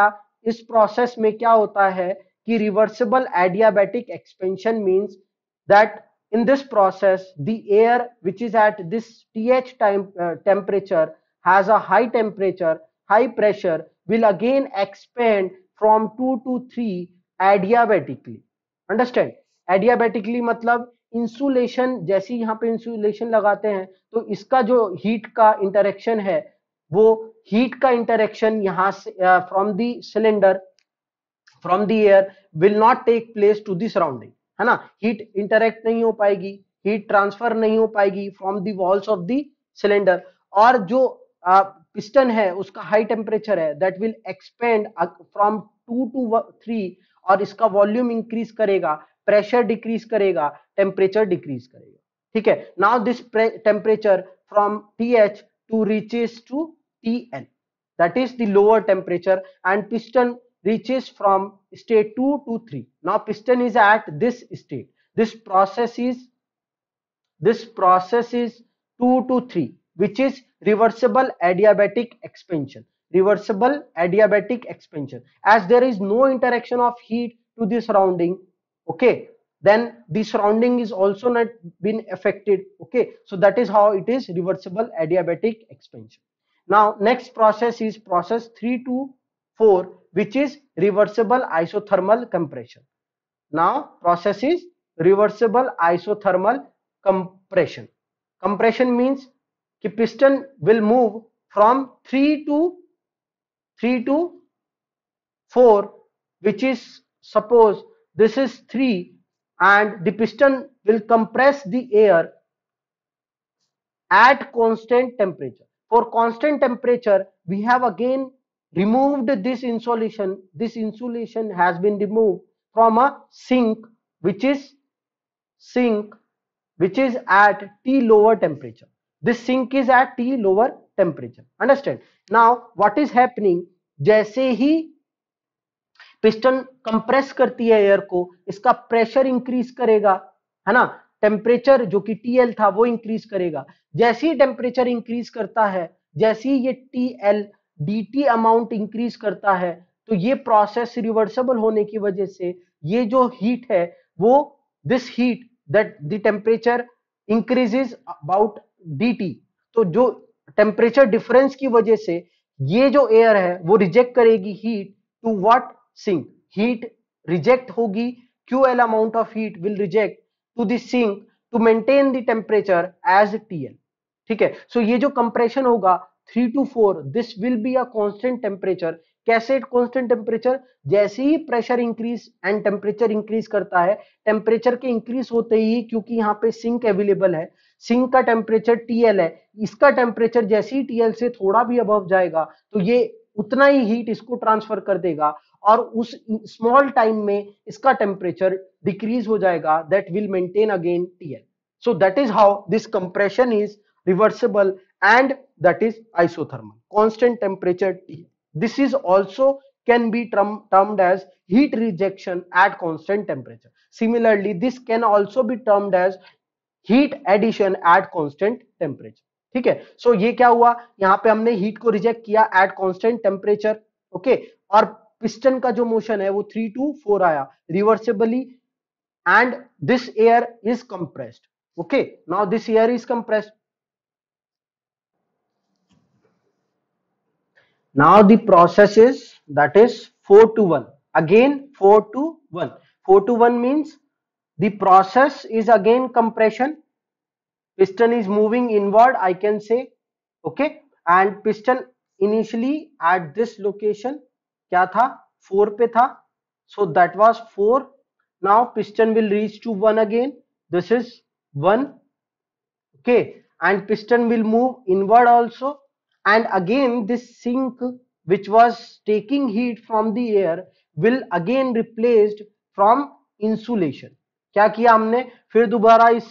इस process में क्या होता है कि reversible adiabatic expansion means that in this process the air which is at this th time uh, temperature has a high temperature, high pressure, will again expand from two to three adiabatically. Understand? Adiabatically मतलब insulation, जैसे यहाँ पे insulation लगाते हैं तो इसका जो heat का इंटरेक्शन है वो हीट का इंटरेक्शन यहाँ से from the cylinder from the air will not take place to the surrounding, है ना. हीट इंटरेक्ट नहीं हो पाएगी, हीट ट्रांसफर नहीं हो पाएगी from the walls of the cylinder. और जो पिस्टन है उसका हाई टेम्परेचर है that will expand from two to three, और इसका वॉल्यूम इंक्रीज करेगा, प्रेशर डिक्रीज करेगा, टेम्परेचर डिक्रीज करेगा. ठीक है. Now this temperature from T H to reaches to T N, that is the lower temperature, and piston reaches from state two to three. Now piston is at this state. This process is this process is two to three, which is reversible adiabatic expansion. Reversible adiabatic expansion. As there is no interaction of heat to the surrounding, okay, then the surrounding is also not been affected. Okay, so that is how it is reversible adiabatic expansion. Now next process is process three to four, which is reversible isothermal compression. Now process is reversible isothermal compression. Compression means कि piston will move from three to three to four, which is, suppose this is three, and the piston will compress the air at constant temperature. For constant temperature, we have again removed this insulation. This insulation has been removed from a sink, which is sink, which is at T lower temperature. This sink is at T lower temperature. Understand? Now, what is happening? जैसे ही piston compress करती है air को, इसका pressure increase करेगा, है ना. Temperature जो कि T L था वो इंक्रीज करेगा. जैसे ही टेम्परेचर इंक्रीज करता है, जैसे ही ये T L D T amount increase करता है, तो ये प्रोसेस रिवर्सिबल होने की वजह से ये जो हीट है वो this heat that the temperature increases about D T, तो जो टेम्परेचर डिफरेंस की वजह से ये जो एयर है वो रिजेक्ट करेगी heat to what sink. Heat reject होगी, Q L amount of heat will reject to the sink to maintain the temperature as T L. ठीक है. सो so ये जो कंप्रेशन होगा three to four, this will be a constant temperature. कैसे constant temperature? जैसे ही pressure increase and temperature increase करता है, टेम्परेचर के इंक्रीज होते ही, क्योंकि यहाँ पे सिंक अवेलेबल है, सिंक का टेम्परेचर T L है, इसका टेम्परेचर जैसे ही T L से थोड़ा भी अबव जाएगा तो ये उतना ही हीट इसको ट्रांसफर कर देगा, और उस स्मॉल टाइम में इसका टेम्परेचर डिक्रीज हो जाएगा, that will maintain again T L. So that is how this compression is reversible, and that is isothermal, constant temperature T L. This is also can be term, termed as heat rejection at constant temperature. Similarly, this can also be termed as heat addition at constant temperature. ठीक है. So so ये क्या हुआ, यहाँ पे हमने heat को reject किया एट कांस्टेंट टेम्परेचर. ओके, और पिस्टन का जो मोशन है वो थ्री टू फोर आया reversibly, and this air is compressed. Okay, now this air is compressed. Now the process is that is four to one. Again four to one. Four to one means the process is again compression. Piston is moving inward, I can say. Okay, and piston initially at this location क्या था, four पे था, so that was four. Now piston will reach to one again. This is one. Okay, and piston will move inward also, and again this sink which was taking heat from the air will again replaced from insulation. क्या किया हमने, फिर दोबारा इस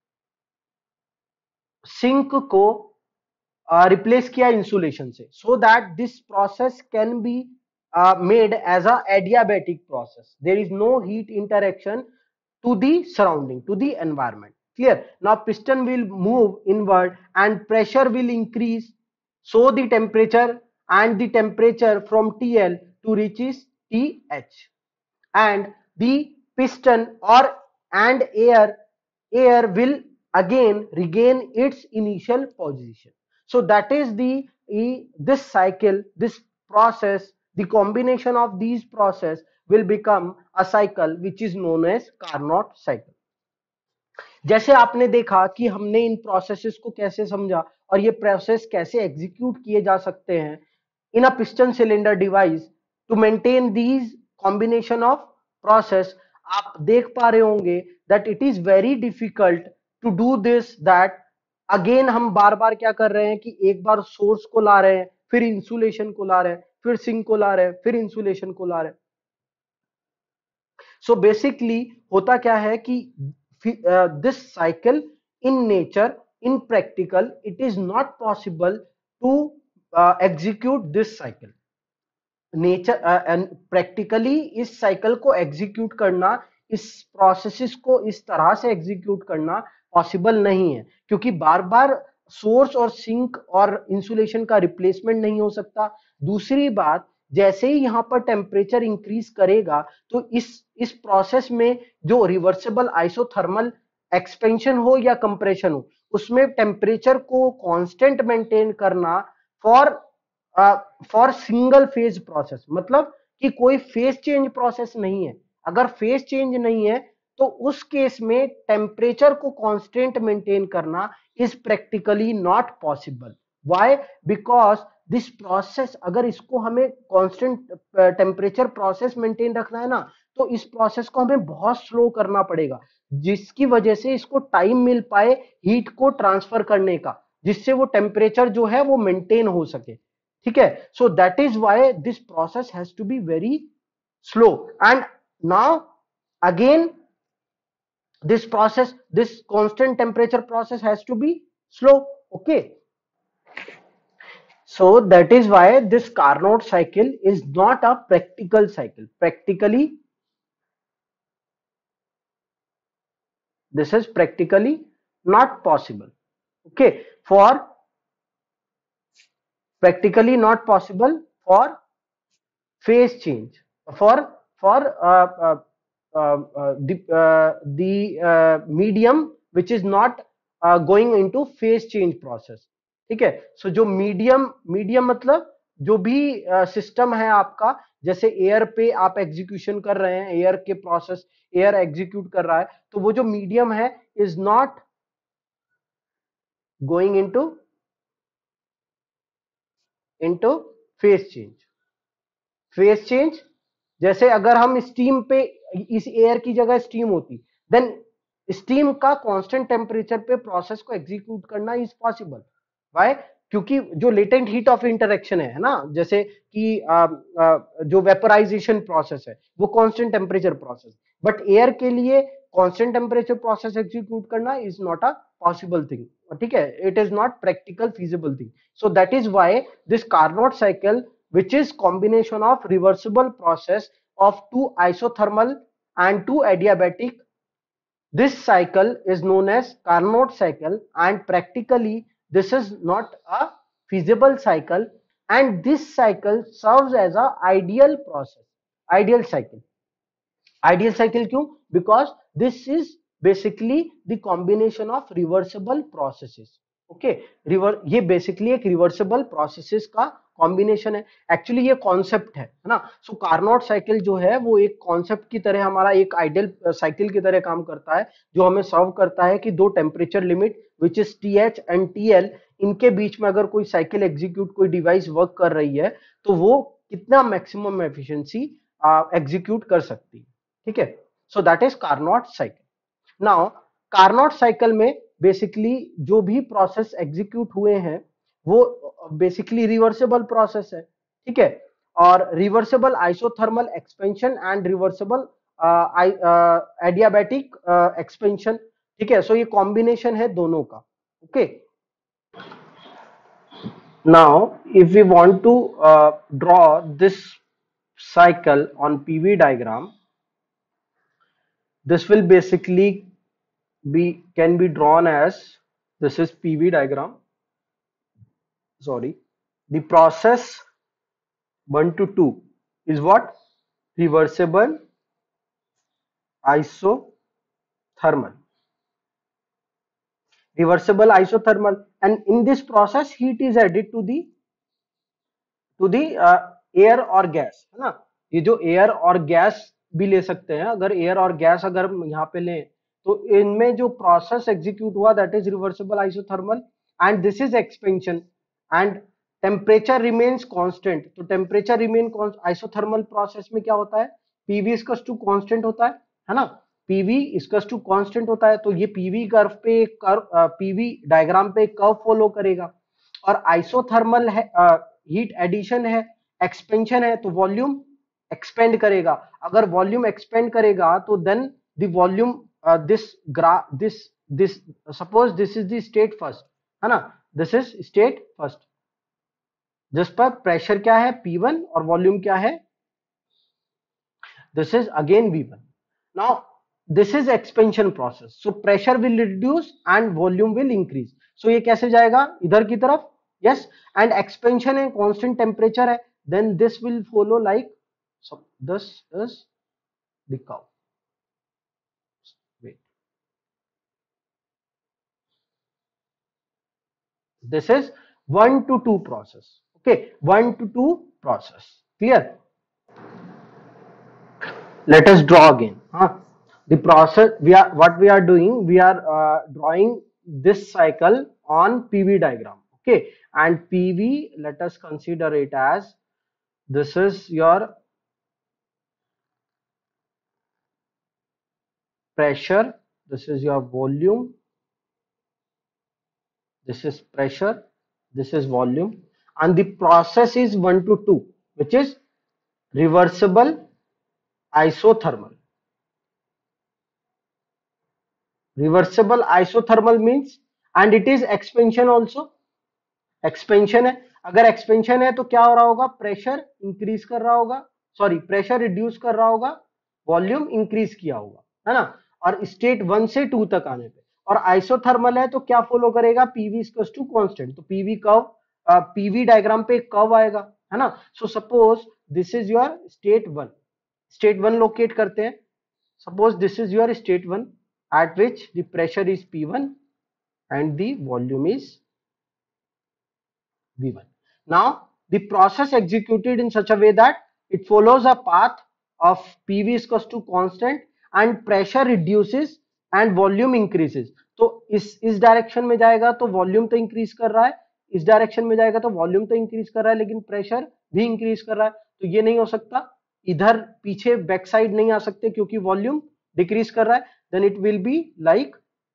sink को replace uh, किया insulation से, so that this process can be made as a adiabatic process. There is no heat interaction to the surrounding, to the environment. Clear? Now piston will move inward and pressure will increase, so the temperature and the temperature from T L to reaches T H, and the piston or and air air will again regain its initial position. So that is the this cycle, this process, the combination of these process will become a cycle which is known as Carnot cycle. जैसे आपने देखा कि हमने इन processes को कैसे समझा और ये प्रोसेस कैसे एग्जीक्यूट किए जा सकते हैं in a piston cylinder device to maintain these combination of process, आप देख पा रहे होंगे that it is very difficult to do this, that again हम बार बार क्या कर रहे हैं कि एक बार सोर्स को ला रहे हैं, फिर इंसुलेशन को ला रहे हैं, फिर सिंक को ला रहे हैं, फिर इंसुलेशन को ला रहे हैं. सो so बेसिकली होता क्या है कि uh, this cycle in nature, in practical, it is not possible to uh, execute this cycle. Nature and practically इस साइकिल को एग्जीक्यूट करना, इस प्रोसेसेस को इस तरह से एग्जीक्यूट करना पॉसिबल नहीं है, क्योंकि बार बार सोर्स और सिंक और इंसुलेशन का रिप्लेसमेंट नहीं हो सकता. दूसरी बात, जैसे ही यहाँ पर टेम्परेचर इंक्रीज करेगा तो इस इस प्रोसेस में जो रिवर्सिबल आइसोथर्मल एक्सपेंशन हो या कंप्रेशन हो, उसमें टेम्परेचर को कांस्टेंट मेंटेन करना for for single phase process, मतलब कि कोई फेज चेंज प्रोसेस नहीं है. अगर फेज चेंज नहीं है तो उस केस में टेम्परेचर को कांस्टेंट मेंटेन करना is practically not possible. Why? Because this process, अगर इसको हमें कांस्टेंट टेम्परेचर प्रोसेस मेंटेन रखना है ना, तो इस प्रोसेस को हमें बहुत स्लो करना पड़ेगा, जिसकी वजह से इसको टाइम मिल पाए हीट को ट्रांसफर करने का, जिससे वो टेम्परेचर जो है वो मेंटेन हो सके. ठीक है. So that is why this process has to be very slow. And now again this process, this constant temperature process has to be slow. Okay, so that is why this Carnot cycle is not a practical cycle. Practically, this is practically not possible. Okay, for practically not possible for phase change, for for uh, uh, uh, uh, the uh, the uh, medium which is not uh, going into phase change process. ठीक है. So so, जो medium medium मतलब जो भी system uh, है आपका, जैसे air पे आप एग्जीक्यूशन कर रहे हैं, एयर के प्रोसेस एयर एग्जीक्यूट कर रहा है, तो वो जो मीडियम है is not going into into phase change. Phase change, जैसे अगर हम स्टीम पे, इस एयर की जगह स्टीम होती, देन स्टीम का कांस्टेंट टेम्परेचर पे प्रोसेस को एग्जीक्यूट करना इज पॉसिबल. व्हाई? क्योंकि जो लेटेंट हीट ऑफ इंटरेक्शन है ना, जैसे कि आ, आ, जो वेपोराइजेशन प्रोसेस है वो constant temperature process, but air के लिए कांस्टेंट टेम्परेचर प्रोसेस एग्जीक्यूट करना is not a possible thing. ठीक है, it is not practical feasible thing. So that is why this Carnot cycle, which is combination of reversible process of two isothermal and two adiabatic. This cycle is known as Carnot cycle, and practically this is not a feasible cycle, and this cycle serves as a ideal process, ideal cycle. Ideal cycle क्यों? Because this is basically the combination of reversible processes. Okay, रिवर ये basically एक reversible processes का combination है. Actually ये concept है है ना. सो कार्नोट साइकिल जो है वो एक कॉन्सेप्ट की तरह, हमारा एक आइडियल साइकिल की तरह काम करता है, जो हमें सर्व करता है कि दो temperature limit which is T H and T L, इनके बीच में अगर कोई साइकिल एग्जीक्यूट, कोई डिवाइस वर्क कर रही है तो वो कितना मैक्सिमम एफिशिएंसी एग्जीक्यूट कर सकती है. ठीक है. So that is Carnot cycle. Now Carnot cycle में बेसिकली जो भी प्रोसेस एग्जीक्यूट हुए हैं वो बेसिकली रिवर्सिबल प्रोसेस है. ठीक है. और reversible isothermal expansion and reversible adiabatic expansion. ठीक है. सो ये कॉम्बिनेशन है दोनों का. Okay. Now if we want to draw this cycle on PV diagram, this will basically be can be drawn as, this is P V diagram, sorry, the process one to two is what? Reversible isothermal. Reversible isothermal, and in this process heat is added to the to the air और gas, है ना. ये जो air और gas भी ले सकते हैं, अगर एयर और गैस अगर हम यहाँ पे लें तो इनमें जो प्रोसेस एग्जीक्यूट हुआ that is reversible isothermal, and this is expansion, and temperature remains constant. तो टेम्परेचर रिमेन आइसोथर्मल प्रोसेस में क्या होता है, पीवी इक्वल्स टू कांस्टेंट होता है है ना. पीवी इक्वल्स टू कांस्टेंट होता है, तो ये पीवी कर्व पे कर्व पीवी डायग्राम पे कर्व फॉलो करेगा. और आइसोथर्मल है, हीट एडिशन है, एक्सपेंशन है, तो वॉल्यूम एक्सपेंड करेगा. अगर वॉल्यूम एक्सपेंड करेगा तो देन द वॉल्यूम दिस ग्रा this this suppose this is the state first, है ना. दिस इज स्टेट फर्स्ट, जिस पर प्रेशर क्या है P वन और वॉल्यूम क्या है, this is again V one. Now this is expansion process, so pressure will reduce and volume will increase. So ये कैसे जाएगा, इधर की तरफ. Yes, and expansion है, constant temperature है, then this will follow like, so this is the curve. Wait, this is one to two process. Okay, one to two process. Clear? Let us draw again. Huh? The process we are what we are doing. We are uh, drawing this cycle on P V diagram. Okay, and P V, let us consider it as, this is your pressure, this is your volume, this is pressure, this is volume, and the process is one to two, which is reversible isothermal. Reversible isothermal means, and it is expansion also. Expansion है, अगर expansion है तो क्या हो रहा होगा, pressure increase कर रहा होगा, सॉरी प्रेशर रिड्यूस कर रहा होगा, वॉल्यूम इंक्रीज किया होगा, है ना. और स्टेट वन से टू तक आने पे, और आइसोथर्मल है तो क्या फॉलो करेगा, पीवी इक्वल्स टू कांस्टेंट. तो पीवी कर्व, पीवी डायग्राम पे एक कर्व आएगा, है ना. So suppose this is your state one, state one locate करते हैं. Suppose this is your state one at which the pressure is P one and the volume is V one. Now the process executed in such a way that it follows a path of P V is equals to constant and pressure reduces and volume increases. तो इस इस direction में जाएगा तो volume तो increase कर रहा है, इस डायरेक्शन में जाएगा तो वॉल्यूम तो इंक्रीज कर रहा है, लेकिन प्रेशर भी इंक्रीज कर रहा है. तो ये नहीं हो सकता, इधर पीछे बैक साइड नहीं आ सकते क्योंकि वॉल्यूम डिक्रीज कर रहा है. Then it will be like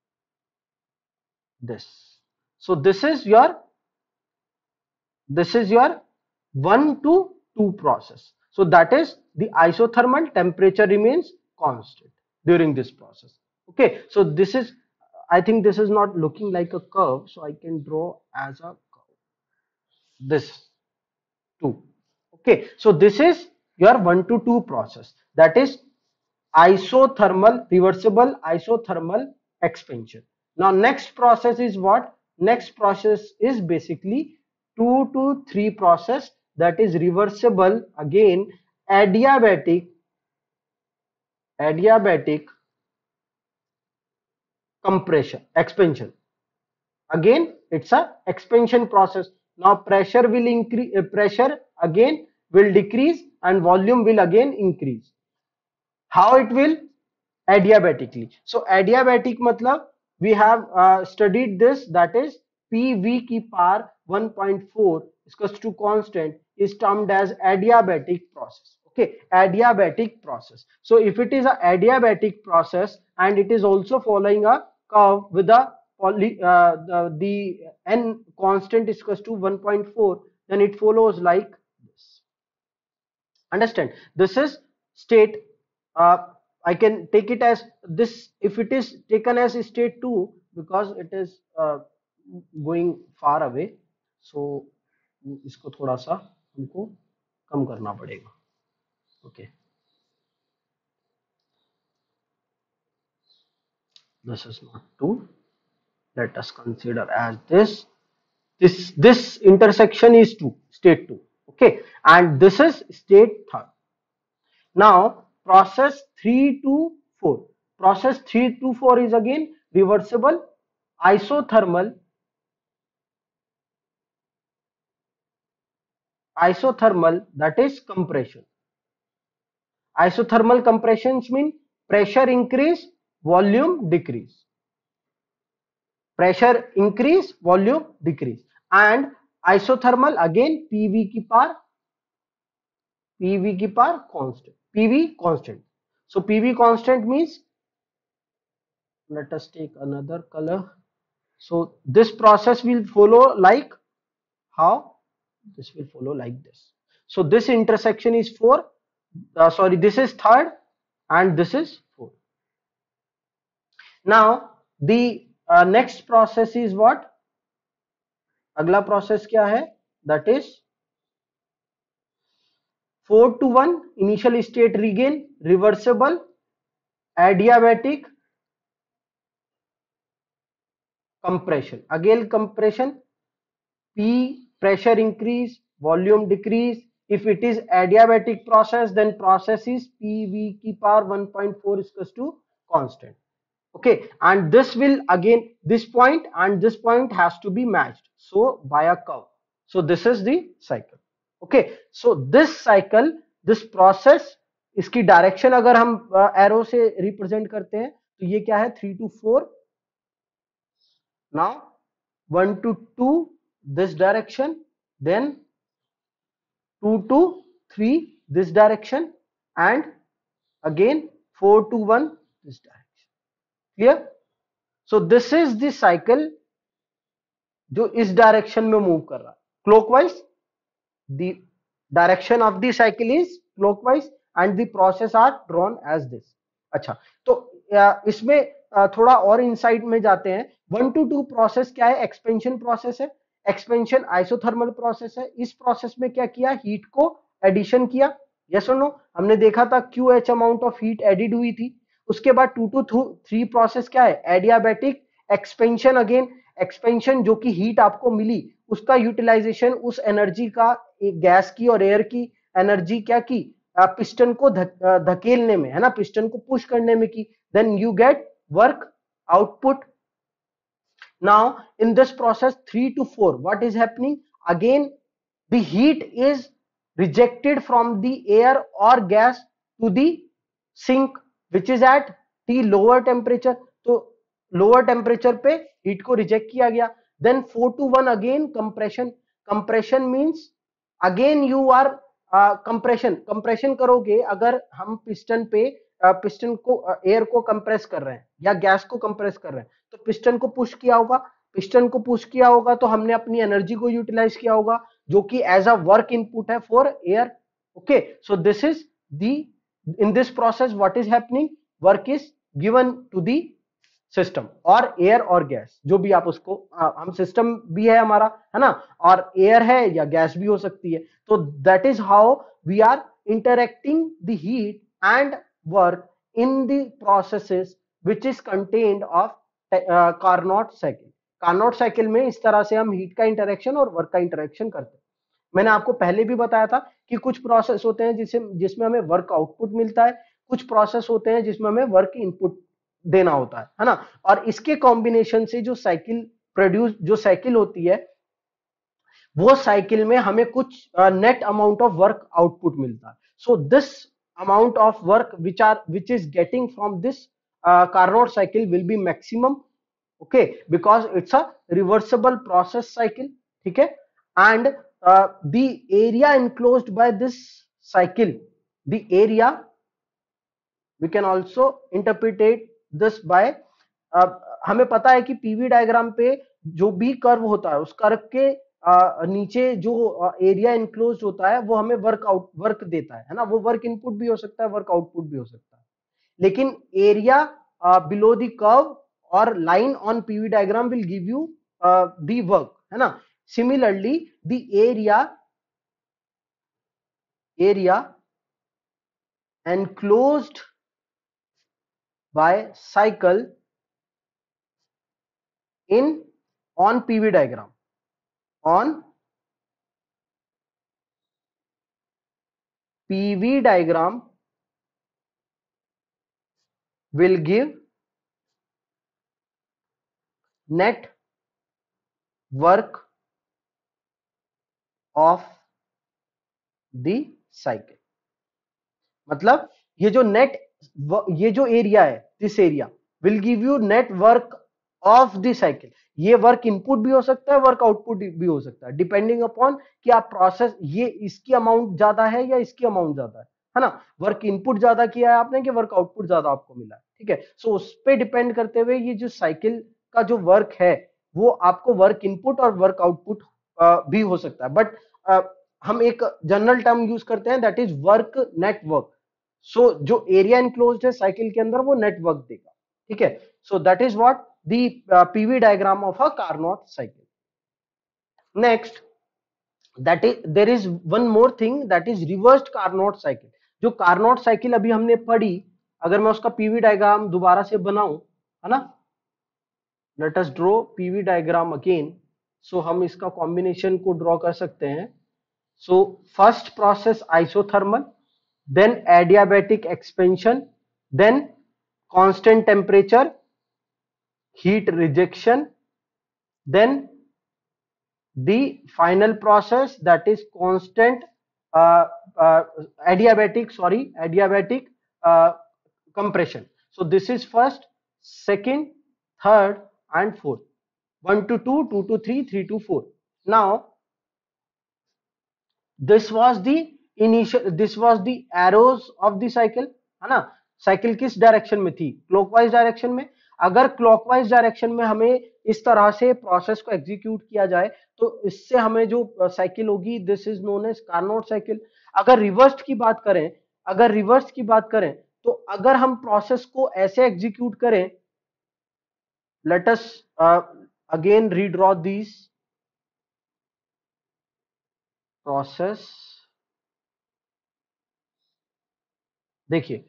this. So this is your this is your one to two process. So that is the isothermal temperature remains constant during this process. Okay, so this is, I think this is not looking like a curve, so I can draw as a curve, this two. Okay, so this is your one to two process, that is isothermal, reversible isothermal expansion. Now next process is what? Next process is basically two to three process, that is reversible again adiabatic adiabatic compression expansion. Again it's a expansion process. Now pressure will increase, uh, pressure again will decrease and volume will again increase. How it will? Adiabatically. So adiabatic matlab we have uh, studied this, that is P V की power one point four equals to constant is termed as adiabatic process. Okay, adiabatic process. So if it is a adiabatic process and it is also following a curve with a poly, uh, the, the n constant is equals to one point four, then it follows like this. Understand? This is state. Uh, I can take it as this if it is taken as state two because it is uh, going far away. So इसको थोड़ा सा हमको कम करना पड़ेगा. Okay. This is not two. Let us consider as this. This this intersection is two, state two. Okay, and this is state third. Now process three to four. Process three to four is again reversible isothermal isothermal that is compression. Isothermal compressions mean pressure increase, volume decrease. Pressure increase, volume decrease. And isothermal again P V की पार P V की पार constant. P V constant. So P V constant means, let us take another color. So this process will follow like how? This will follow like this. So this intersection is four. Uh, sorry, this is third and this is four. Now the uh, next process is what? अगला process क्या है? That is four to one initial state regain, reversible, adiabatic, compression. Again compression, P pressure increase, volume decrease. If it is adiabatic process, then process is P V की power one point four is equals to constant. Okay, and this will again this point and this point has to be matched. So by a curve. So this is the cycle. Okay, so this cycle, this process, इसकी direction अगर हम arrow से represent करते हैं तो ये क्या है? Three to four. Now one to two this direction, then two to three this direction, and again four to one this direction. Clear? So this is the cycle जो इस डायरेक्शन में मूव कर रहा है clockwise. the direction of the cycle is clockwise and the process are drawn as this. अच्छा, तो इसमें थोड़ा और इनसाइट में जाते हैं. वन टू टू प्रोसेस क्या है? एक्सपेंशन प्रोसेस है. एक्सपेंशन आइसोथर्मल प्रोसेस है. इस प्रोसेस में क्या किया? हीट को एडिशन किया. यस और नो? हमने देखा था Q H amount of heat added हुई थी. उसके बाद टू टू थ्री प्रोसेस क्या है? Adiabatic expansion. अगेन एक्सपेंशन, जो कि हीट आपको मिली उसका यूटिलाइजेशन, उस एनर्जी का, एक गैस की और एयर की एनर्जी क्या की? पिस्टन को धकेलने में, है ना, पिस्टन को पुश करने में की. Then you get work output. Now in this process three to four what is happening? Again the heat is rejected from the air और gas to the sink which is at T lower temperature. तो lower temperature पे heat को reject किया गया. Then four to one again compression. Compression means again you are compression. Compression करोगे अगर हम piston पे पिस्टन को एयर को कंप्रेस कर रहे हैं या गैस को कंप्रेस कर रहे हैं तो पिस्टन को पुश किया होगा. पिस्टन को पुश किया होगा तो हमने अपनी एनर्जी को यूटिलाइज किया होगा जो कि एज अ वर्क इनपुट है for air. Okay, so this is the in this process what is happening? Work is given to the system और एयर और गैस, जो भी आप उसको आ, हम सिस्टम भी है हमारा, है ना, और एयर है या गैस भी हो सकती है. तो that is how we are interacting the heat and work in the processes which is contained of Carnot cycle. Carnot cycle में इस तरह से हम हीट का इंटरेक्शन और वर्क का इंटरेक्शन करते हैं. मैंने आपको पहले भी बताया था कि कुछ प्रोसेस होते हैं जिससे जिसमें हमें वर्क आउटपुट मिलता है, कुछ प्रोसेस होते हैं जिसमें हमें वर्क इनपुट देना होता है है ना. और इसके कॉम्बिनेशन से जो साइकिल प्रोड्यूस जो साइकिल होती है वो साइकिल में हमें कुछ net amount of work output मिलता है. So this amount of work which are which is getting from this Carnot cycle will be maximum. Okay, because it's a reversible process cycle. ठीक है, and the area enclosed by this cycle, the area we can also interpret this by, हमें पता है कि PV diagram पे जो भी curve होता है उस कर्व के uh, नीचे जो एरिया इनक्लोज होता है वो हमें वर्क आउट वर्क देता है है ना. वो वर्क इनपुट भी हो सकता है, वर्क आउटपुट भी हो सकता है. लेकिन एरिया बिलो द कर्व और line on PV diagram will give you the work, है ना. Similarly the area area enclosed by cycle in on P V diagram on P V diagram will give net work of the cycle। मतलब ये जो net, ये जो area है, this area will give you net work of the cycle. ये work input भी हो सकता है, वर्क आउटपुट भी हो सकता है, डिपेंडिंग अपॉन कि आप प्रोसेस, ये इसकी अमाउंट ज्यादा है या इसकी अमाउंट ज्यादा है है ना। वर्क इनपुट ज्यादा किया है आपने कि वर्क आउटपुट ज्यादा आपको मिला है, ठीक है। सो so, उस पर डिपेंड करते हुए ये जो साइकिल का जो वर्क है वो आपको वर्क इनपुट और वर्क आउटपुट भी हो सकता है, बट हम एक जनरल टर्म यूज करते हैं, that is work net work. So जो एरिया इनक्लोज्ड है साइकिल के अंदर वो नेटवर्क देगा, ठीक है। So that is what the PV diagram of a Carnot cycle. Next, that is there is one more thing, that is reversed Carnot cycle. जो Carnot cycle अभी हमने पढ़ी, अगर मैं उसका पीवी डायग्राम दोबारा से बनाऊं, है ना, let us draw PV diagram again. So हम इसका कॉम्बिनेशन को ड्रॉ कर सकते हैं। So first process isothermal, then adiabatic expansion, then constant temperature, heat rejection, then the final process, that is constant uh, uh, adiabatic, sorry, adiabatic uh, compression. So this is first, second, third and fourth. one to two, two to three, three to four. Now this was the initial, this was the arrows of the cycle, है ना। Cycle किस direction में थी, clockwise direction में। अगर clockwise direction में हमें इस तरह से प्रोसेस को एग्जीक्यूट किया जाए तो इससे हमें जो साइकिल होगी, this is known as Carnot cycle. अगर रिवर्स की बात करें, अगर रिवर्स की बात करें तो अगर हम प्रोसेस को ऐसे एग्जीक्यूट करें, let us again redraw this process. देखिए,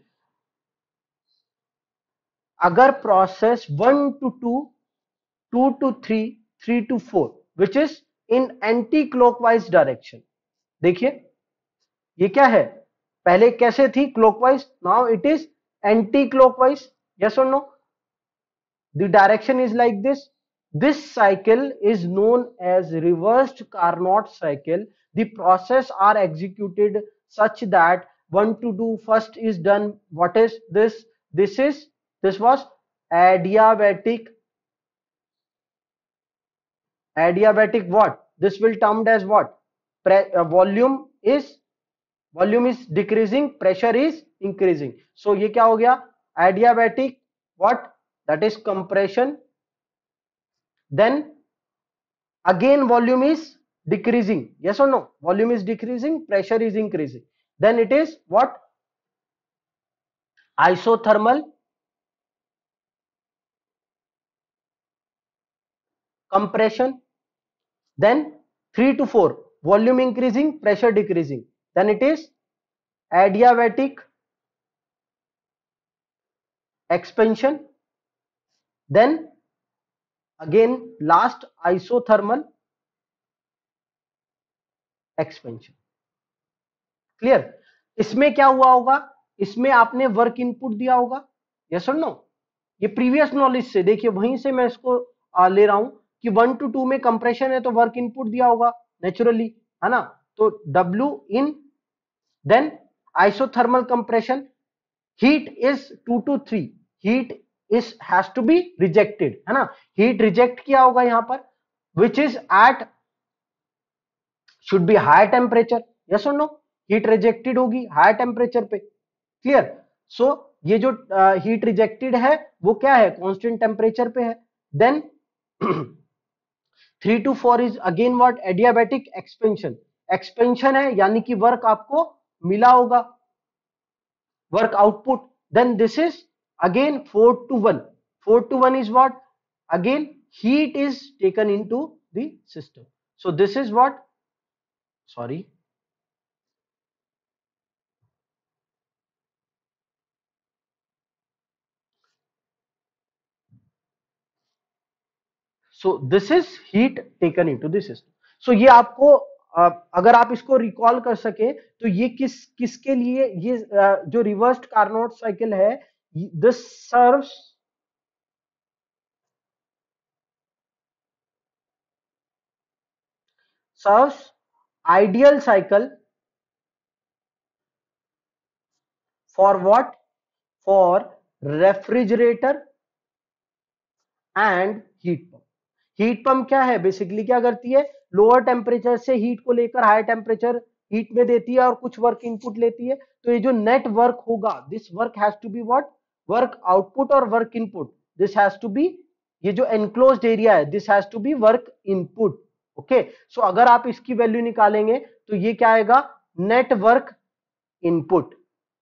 अगर process one to two, two to three, three to four which is in anti clockwise direction, देखिए ये क्या है, पहले कैसे थी, clockwise, now it is anti clockwise, yes और no. The direction is like this, this cycle is known as reversed Carnot cycle. The process are executed such that one to do first is done. What is this? This is, this was adiabatic, adiabatic what? This will termed as what? Pre uh, volume is, volume is decreasing, pressure is increasing. So ये क्या हो गया, adiabatic what? That is compression. Then again volume is decreasing, yes or no, volume is decreasing, pressure is increasing, then it is what, isothermal compression. Then three to four, volume increasing, pressure decreasing, then it is adiabatic expansion. Then again last, isothermal expansion. Clear. इसमें क्या हुआ होगा, इसमें आपने work input दिया होगा, yes और no. ये प्रीवियस नॉलेज से देखिए, वहीं से मैं इसको आ, ले रहा हूं कि वन टू टू में कंप्रेशन है तो वर्क इनपुट दिया होगा नेचुरली, है ना। तो W in, then isothermal compression, heat is two to three, heat is has to be rejected, है ना, हीट रिजेक्ट किया होगा यहां पर, which is at, should be high temperature, yes और नो, हीट रिजेक्टेड होगी हाई टेम्परेचर पे, clear. So ये जो हीट uh, रिजेक्टेड है वो क्या है, कांस्टेंट टेम्परेचर पे है। Then three to four is again what, adiabatic expansion, expansion है यानी कि वर्क आपको मिला होगा, work output. Then this is again four to one, four to one is what, again heat is taken into the system. So this is what, sorry, so this is heat taken into the system. So ये आपको अ, अगर आप इसको recall कर सके तो ये किस किसके लिए, ये अ, जो रिवर्स्ड कार्नोट साइकिल है this serves serves ideal cycle for what? For refrigerator and heat pump. Heat pump क्या है? बेसिकली क्या करती है? लोअर टेम्परेचर से हीट को लेकर हाई टेम्परेचर हीट में देती है और कुछ वर्क इनपुट लेती है. तो ये जो नेट वर्क होगा, this work has to be what? Work output और work input, this has to be, ये जो एनक्लोज्ड एरिया है, this has to be work input. Okay, so अगर आप इसकी वैल्यू निकालेंगे तो ये क्या आएगा? Net work input.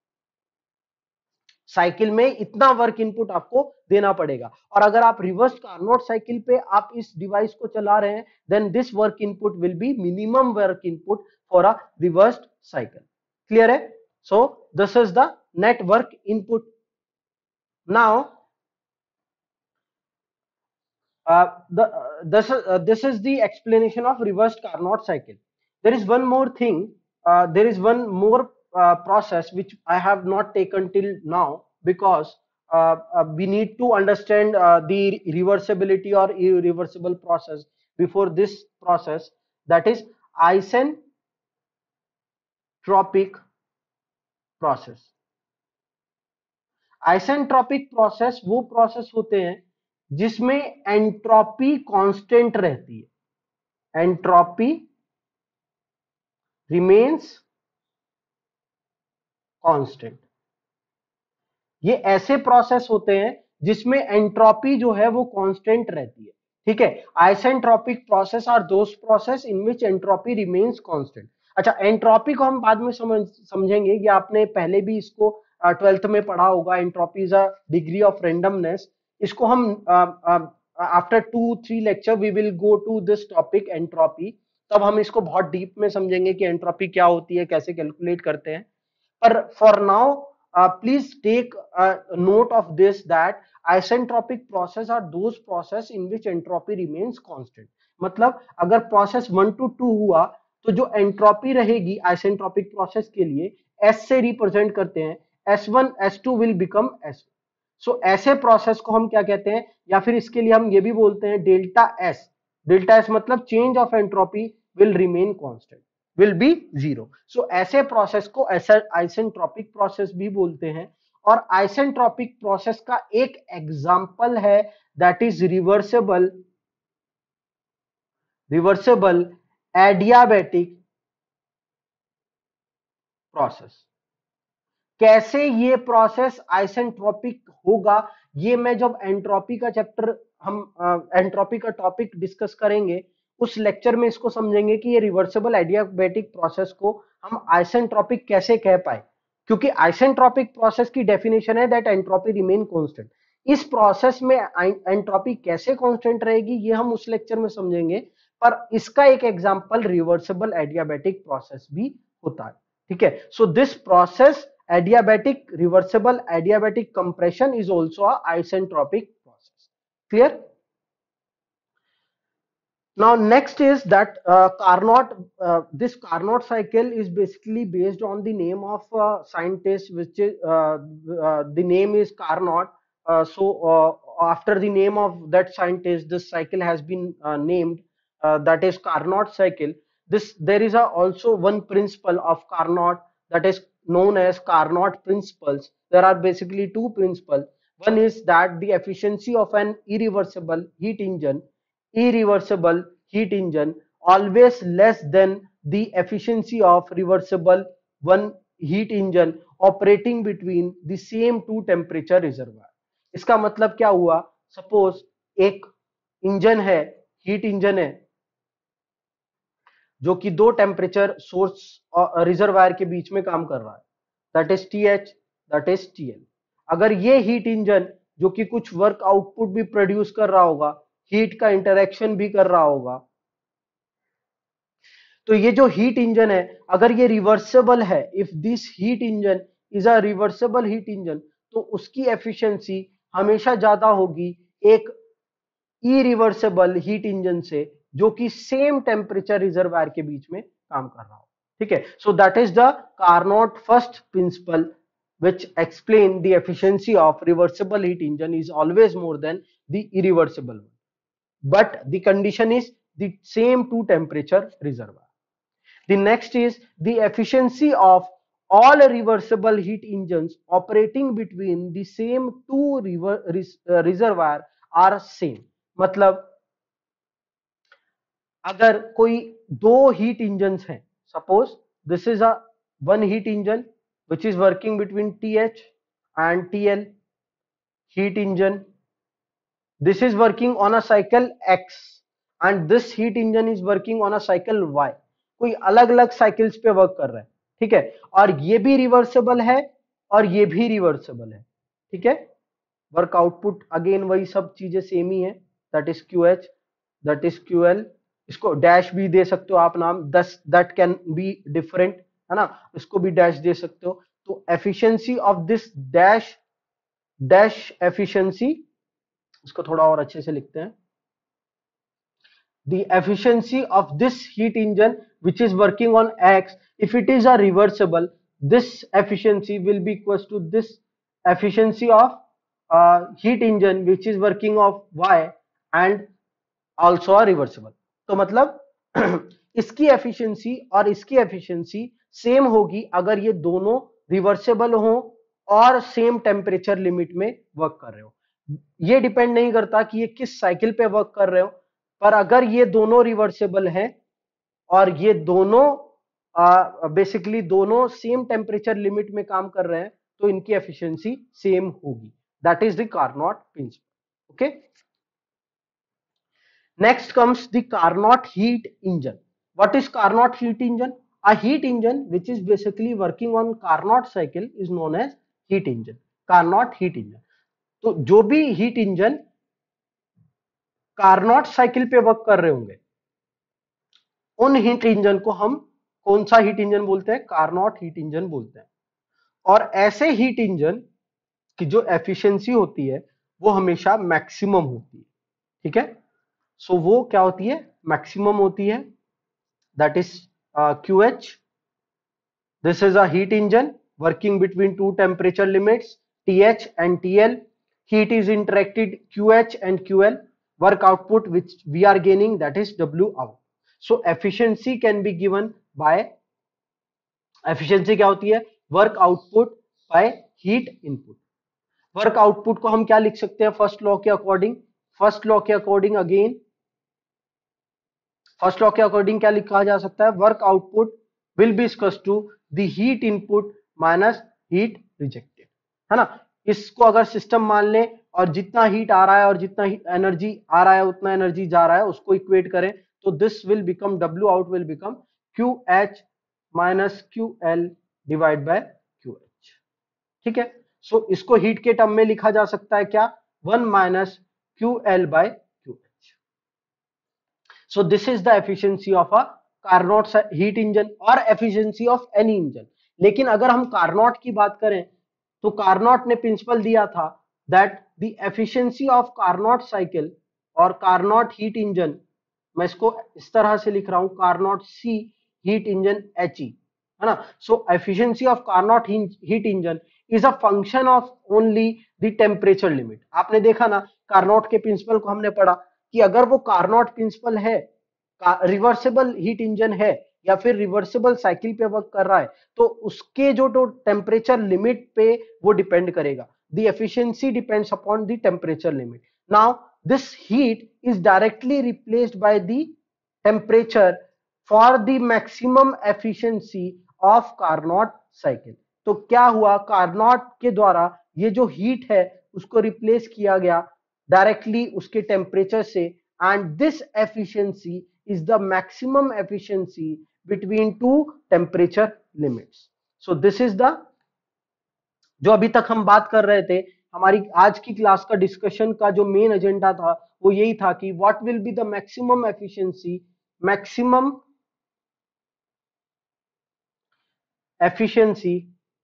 साइकिल में इतना वर्क इनपुट आपको देना पड़ेगा. और अगर आप रिवर्स कार्नोट साइकिल पे आप इस डिवाइस को चला रहे हैं, then this work input will be minimum work input for a reversed cycle. Clear है? So this is the net work input. Now uh, the uh, this is uh, this is the explanation of reversed Carnot cycle. There is one more thing. Uh, there is one more uh, process which I have not taken till now, because uh, uh, we need to understand uh, the reversibility or irreversible process before this process. That is isentropic process. Isentropic process वो process होते हैं जिसमें entropy constant रहती है. Entropy remains constant. ये ऐसे process होते हैं जिसमें एंट्रोपी जो है वो कांस्टेंट रहती है. ठीक है, isentropic process are those process in which entropy remains constant. अच्छा, एंट्रोपी को हम बाद में समझ समझेंगे. ये आपने पहले भी इसको ट्वेल्थ में पढ़ा होगा. Entropy is a degree of randomness. इसको हम after two three lecture we will go to this topic entropy. तब हम इसको बहुत डीप में समझेंगे कि एंट्रोपी क्या होती है, कैसे कैलकुलेट करते हैं. पर for now please take note of this that isentropic process are those process in which entropy remains constant. मतलब अगर प्रोसेस वन टू टू हुआ तो जो एंट्रोपी रहेगी आइसेंट्रोपिक प्रोसेस के लिए एस से रिप्रेजेंट करते हैं. S one S two will become S. So ऐसे प्रोसेस को हम क्या कहते हैं? या फिर इसके लिए हम ये भी बोलते हैं डेल्टा एस. डेल्टा एस मतलब change of entropy will remain constant, will be zero. So ऐसे प्रोसेस को आइसेंट्रोपिक प्रोसेस भी बोलते हैं. और आइसेंट्रोपिक प्रोसेस का एक एग्जांपल है that is reversible reversible adiabatic process. कैसे ये प्रोसेस आइसेंट्रोपिक होगा, ये मैं जब एंट्रोपी का चैप्टर हम एंट्रोपी का टॉपिक डिस्कस करेंगे उस लेक्चर में इसको समझेंगे कि ये रिवर्सिबल एडियाबैटिक प्रोसेस को हम आइसेंट्रोपिक कैसे कह पाए. क्योंकि आइसेंट्रोपिक प्रोसेस की डेफिनेशन है दैट एंट्रोपी रिमेन कांस्टेंट. इस प्रोसेस में एंट्रोपी कैसे कांस्टेंट रहेगी ये हम उस लेक्चर में समझेंगे. पर इसका एक एग्जांपल रिवर्सिबल एडियाबैटिक प्रोसेस भी होता है. ठीक है, so this process adiabatic reversible adiabatic compression is also a isentropic process. Clear? Now next is that uh, Carnot uh, this Carnot cycle is basically based on the name of uh, scientist, which is uh, uh, the name is Carnot. Uh, so uh, after the name of that scientist this cycle has been uh, named, uh, that is Carnot cycle. This there is a also one principle of Carnot that is known as Carnot principles. There are basically two principles. One is that the efficiency of an irreversible heat engine irreversible heat engine always less than the efficiency of reversible one heat engine operating between the same two temperature reservoir. इसका मतलब क्या हुआ? Suppose एक engine है, heat engine है जो कि दो टेम्परेचर सोर्स और रिजर्वायर के बीच में काम कर रहा है, that is T H, that is T L. अगर ये हीट इंजन जो कि कुछ वर्क आउटपुट भी प्रोड्यूस कर रहा होगा, हीट का इंटरेक्शन भी कर रहा होगा, तो ये जो हीट इंजन है अगर ये रिवर्सिबल है, if this heat engine is a reversible heat engine, तो उसकी एफिशिएंसी हमेशा ज्यादा होगी एक इरिवर्सिबल हीट इंजन से जो कि सेम टेम्परेचर रिजर्वायर के बीच में काम कर रहा हो. ठीक है, so that is the Carnot first principle which explain the efficiency of reversible heat engine is always more than the irreversible one. But the condition is the same two temperature reservoir. The next is the efficiency of all reversible heat engines operating between the same two rever, res, uh, reservoir are same. मतलब अगर कोई दो heat engines हैं, suppose this is a one heat engine which is working between T H and T L heat engine. This is working on a cycle X and this heat engine is working on a cycle Y. कोई अलग अलग cycles पे work कर रहा है, ठीक है, और ये भी रिवर्सेबल है और ये भी रिवर्सेबल है, ठीक है. वर्क आउटपुट अगेन वही सब चीजें सेम ही है, that is Q H, that is Q L. इसको डैश भी दे सकते हो आप नाम, दस दैट कैन बी डिफरेंट, है ना, इसको भी डैश दे सकते हो. तो efficiency of this dash dash efficiency, इसको थोड़ा और अच्छे से लिखते हैं. The efficiency of this heat engine which is working on X, if it is a reversible, this efficiency will be equals to this efficiency of uh, heat engine which is working of Y and also a reversible. तो मतलब इसकी efficiency और इसकी efficiency same होगी अगर ये दोनों reversible हो और सेम टेम्परेचर लिमिट में वर्क कर रहे हो. ये डिपेंड नहीं करता कि ये किस साइकिल पे वर्क कर रहे हो, पर अगर ये दोनों रिवर्सेबल हैं और ये दोनों बेसिकली uh, दोनों सेम टेम्परेचर लिमिट में काम कर रहे हैं तो इनकी एफिशिएंसी सेम होगी. That is the Carnot principle. Okay, next comes the Carnot heat engine. What is Carnot heat engine? A heat engine which is basically working on Carnot cycle is known as heat engine. Carnot heat engine. तो जो भी heat engine Carnot cycle पे work कर रहे होंगे उन heat engine को हम कौन सा हीट इंजन बोलते हैं? कार्नोट हीट इंजन बोलते हैं. और ऐसे हीट इंजन की जो एफिशिएंसी होती है वो हमेशा मैक्सिमम होती है, ठीक है. सो so, वो क्या होती है? मैक्सिमम होती है. That is Q H. This is a heat engine working between two temperature limits T H and T L. Heat is interacted Q H and Q L. Work output which we are gaining, that is W out. So efficiency can be given by, efficiency क्या होती है? Work output by heat input. Work output को हम क्या लिख सकते हैं first law के अकॉर्डिंग? फर्स्ट लॉ के अकॉर्डिंग अगेन फर्स्ट लॉ के अकॉर्डिंग क्या लिखा जा सकता है? Work output will be equals to the heat input minus heat rejected, है ना. इसको अगर सिस्टम मान ले और जितना हीट आ रहा है और जितना एनर्जी आ रहा है उतना एनर्जी जा रहा है उसको इक्वेट करें तो this will become W out will become Q H minus Q L divide by Q H, ठीक है. सो so, इसको हीट के टर्म में लिखा जा सकता है क्या? One minus Q L by Q H. So this is the efficiency of a Carnot heat engine और एफिशिएंसी ऑफ एनी इंजन. लेकिन अगर हम कार्नोट की बात करें तो कार्नोट ने प्रिंसिपल दिया था that the efficiency of Carnot cycle और कार्नोट हीट इंजन, मैं इसको इस तरह से लिख रहा हूं, Carnot C heat engine H E, है ना. So efficiency of Carnot heat engine is a function of only the temperature limit. आपने देखा ना कार्नोट के प्रिंसिपल को हमने पढ़ा कि अगर वो कार्नोट प्रिंसिपल है, रिवर्सिबल हीट इंजन है या फिर रिवर्सिबल साइकिल पे वर्क कर रहा है तो उसके जो तो टेम्परेचर लिमिट पे वो डिपेंड करेगा. The efficiency depends upon the temperature limit. Now this heat is directly replaced by the temperature for the maximum efficiency of Carnot cycle. तो क्या हुआ? कार्नोट के द्वारा ये जो हीट है उसको रिप्लेस किया गया डायरेक्टली उसके टेम्परेचर से, and this efficiency is the maximum efficiency between two temperature limits. So this is the, जो अभी तक हम बात कर रहे थे, हमारी आज की क्लास का डिस्कशन का जो मेन एजेंडा था वो यही था कि what will be the maximum efficiency maximum efficiency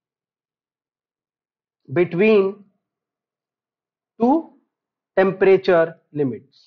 between two temperature limits.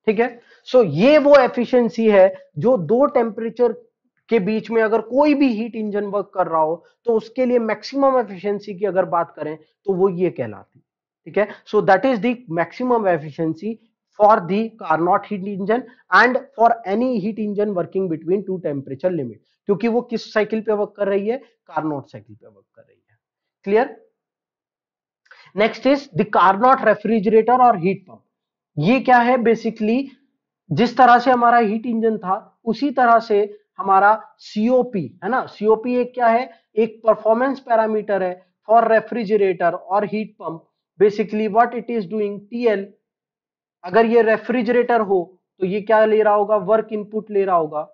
ठीक है। सो so, ये वो एफिशिएंसी है जो दो टेम्परेचर के बीच में अगर कोई भी हीट इंजन वर्क कर रहा हो तो उसके लिए मैक्सिमम एफिशिएंसी की अगर बात करें तो वो ये कहलाती है। ठीक है। So that is the maximum efficiency for the Carnot heat engine and for any heat engine working between two temperature limit, क्योंकि वो किस साइकिल पे वर्क कर रही है, कार्नोट साइकिल पे वर्क कर रही है। Clear. Next is the Carnot refrigerator और हीट पंप। ये क्या है, बेसिकली जिस तरह से हमारा हीट इंजन था उसी तरह से हमारा सीओपी है ना। सीओपी एक क्या है, एक परफॉर्मेंस पैरामीटर है फॉर रेफ्रिजरेटर और heat pump. Basically what it is doing, T L. अगर ये रेफ्रिजरेटर हो तो ये क्या ले रहा होगा, वर्क इनपुट ले रहा होगा,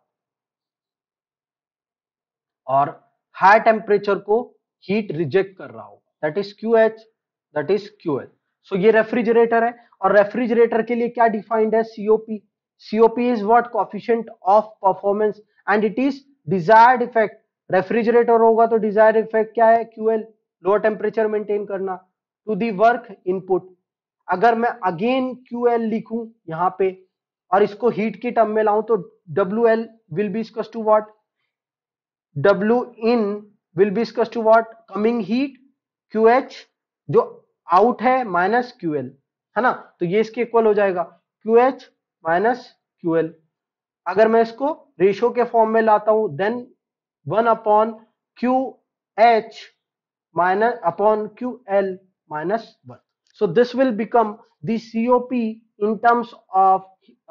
और हाई टेम्परेचर को हीट रिजेक्ट कर रहा होगा, that is Q H, that is Q L. So ये रेफ्रिजरेटर है, और रेफ्रिजरेटर के लिए क्या डिफाइंड है, COP. COP is what, coefficient of performance, and it is desired effect. Refrigerator होगा तो डिजायर्ड इफेक्ट क्या है, क्यूएल, लोअर टेम्परेचर मेंटेन करना, टू दी वर्क इनपुट। अगर मैं अगेन क्यूएल लिखूं यहां पे और इसको हीट की टर्म में लाऊं तो W L will be equal to what, W in will be equal to what, coming heat, Q H जो आउट है माइनस क्यू एल, है ना। तो ये इसके इक्वल हो जाएगा Q H minus Q L. अगर मैं इसको रेशो के फॉर्म में लाता हूं then one upon Q H minus upon Q L minus one. So this will become the COP in terms of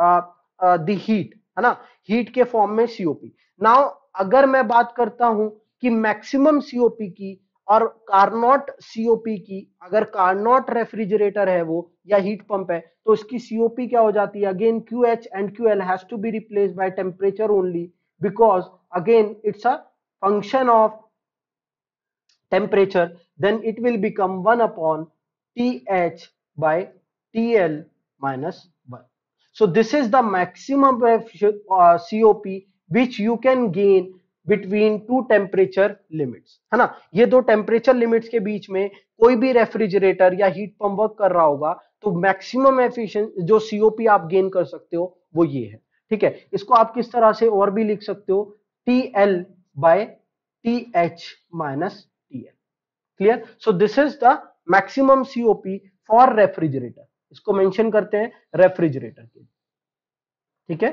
the heat, है ना, हीट के फॉर्म में सीओपी। नाउ अगर मैं बात करता हूं कि मैक्सिमम सीओपी की और कार्नोट सीओपी की, अगर कार्नोट रेफ्रिजरेटर है वो या हीट पंप है तो इसकी सीओपी क्या हो जाती है, again Q H and Q L has to be replaced by temperature only, because again it's a function of temperature, then it will become one upon Th by Tl minus one. So this is the maximum uh, C O P which you can gain between two temperature limits, है ना। ये दो temperature limits के बीच में कोई भी refrigerator या heat pump work कर रहा होगा तो मैक्सिमम एफिशिएंट जो सीओपी आप गेन कर सकते हो वो ये है। ठीक है, इसको आप किस तरह से और भी लिख सकते हो, T L by T H minus T L. Clear. So this is the maximum COP for refrigerator, इसको मेंशन करते हैं रेफ्रिजरेटर के। ठीक है,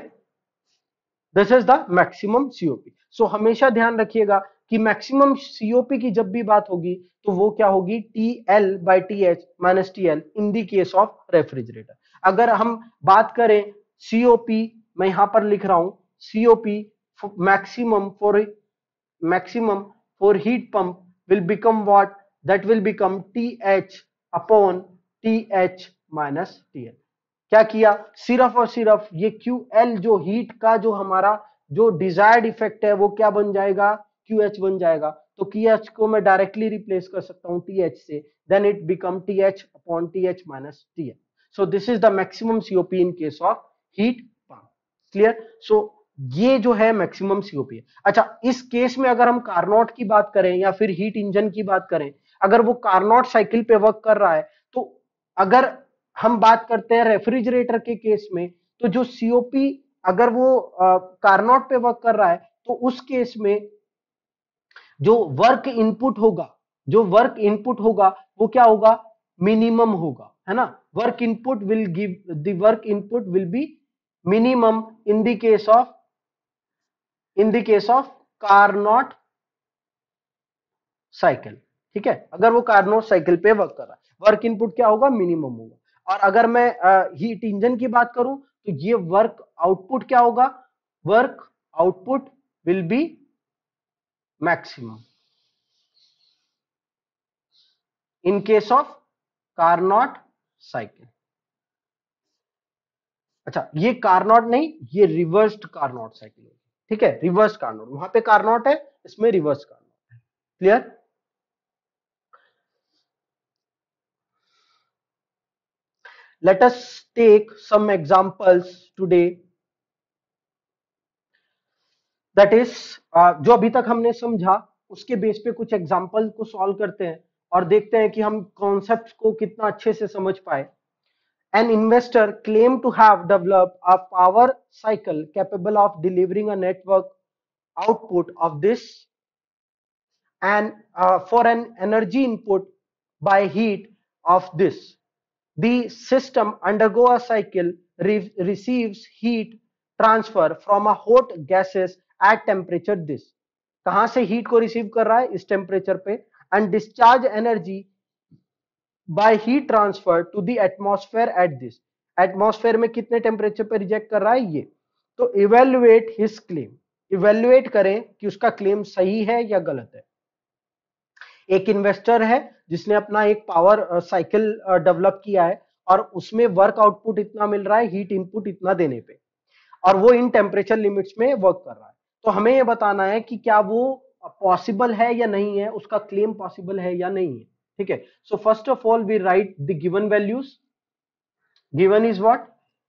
this is the maximum COP. So हमेशा ध्यान रखिएगा कि मैक्सिमम सीओपी की जब भी बात होगी तो वो क्या होगी, T L by T H minus T L in the case of refrigerator. अगर हम बात करें सीओपी, मैं यहां पर लिख रहा हूं COP maximum for maximum for heat pump will become what, that will become Th upon Th minus Tl। क्या किया, सिर्फ और सिर्फ ये Ql जो हीट का जो हमारा जो डिजायर्ड इफेक्ट है वो क्या बन जाएगा, QH बन जाएगा। तो QH को मैं डायरेक्टली रिप्लेस कर सकता हूं TH से, then it become TH upon TH minus Tl। So this is the maximum COP in case of heat pump. Clear. So ये जो है मैक्सिमम सीओपी है। अच्छा, इस केस में अगर हम कार्नोट की बात करें या फिर हीट इंजन की बात करें, अगर वो कार्नोट साइकिल पे वर्क कर रहा है तो अगर हम बात करते हैं रेफ्रिजरेटर के केस में तो जो सीओपी अगर वो कार्नोट पे वर्क कर रहा है तो उस केस में जो वर्क इनपुट होगा, जो वर्क इनपुट होगा वो क्या होगा, मिनिमम होगा, है ना। Work input will give the work input will be minimum in the case of in the case of Carnot cycle. ठीक है, अगर वो कार्नोट साइकिल पे वर्क कर रहा है वर्क इनपुट क्या होगा, मिनिमम होगा। और अगर मैं हीट इंजन की बात करूं तो ये वर्क आउटपुट क्या होगा, work output will be maximum in case of Carnot cycle. अच्छा, ये कार्नोट नहीं, ये रिवर्स्ड कार्नोट साइकिल होगी। ठीक है, रिवर्स कार्नोट, वहां पे कार्नोट है, इसमें रिवर्स कार्नोट है। Clear. Let us take some examples today, that is uh, जो अभी तक हमने समझा उसके बेस पे कुछ एग्जांपल को सॉल्व करते हैं और देखते हैं कि हम कॉन्सेप्ट्स को कितना अच्छे से समझ पाए। An investor claimed to have developed a power cycle capable of delivering a network output of this and uh, for an energy input by heat of this. The system undergo a cycle re receives heat transfer from a hot gases at temperature this. कहां से heat को receive कर रहा है? इस temperature पे. And discharge energy by heat transfer to the atmosphere at this. Atmosphere में कितने टेम्परेचर पे रिजेक्ट कर रहा है ये. तो इवेल्युएट हिज क्लेम. इवेल्युएट करें कि उसका क्लेम सही है या गलत है. एक इन्वेस्टर है जिसने अपना एक पावर साइकिल डेवलप किया है और उसमें वर्क आउटपुट इतना मिल रहा है हीट इनपुट इतना देने पे, और वो इन टेम्परेचर लिमिट्स में वर्क कर रहा है. तो हमें ये बताना है कि क्या वो पॉसिबल है या नहीं है, उसका क्लेम पॉसिबल है या नहीं है. ठीक है. So first of all we write the given values. Given is what?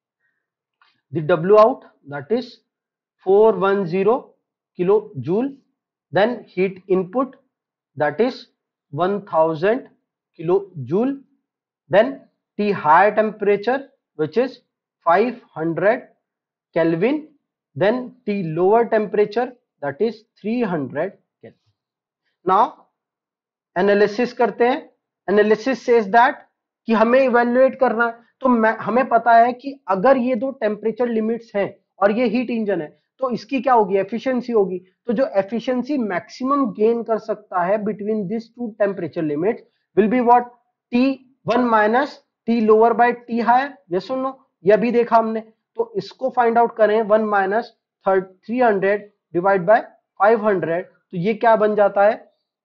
The W out, that is four hundred ten kilojoule. Then heat input, that is one thousand kilojoule. Then T higher temperature, which is five hundred Kelvin. Then T lower temperature, that is three hundred Kelvin. Now analysis करते हैं. Analysis says that कि हमें evaluate करना है. तो हमें पता है कि अगर ये दो टेम्परेचर लिमिट्स हैं और ये हीट इंजन है तो इसकी क्या होगी? एफिशिएंसी होगी. तो जो एफिशिएंसी मैक्सिमम गेन कर सकता है between this two temperature limits will be what? T one minus T lower by T higher. Yes और नो? ये भी देखा हमने. तो इसको फाइंड आउट करें. One minus three hundred divide by five hundred, तो ये क्या बन जाता है?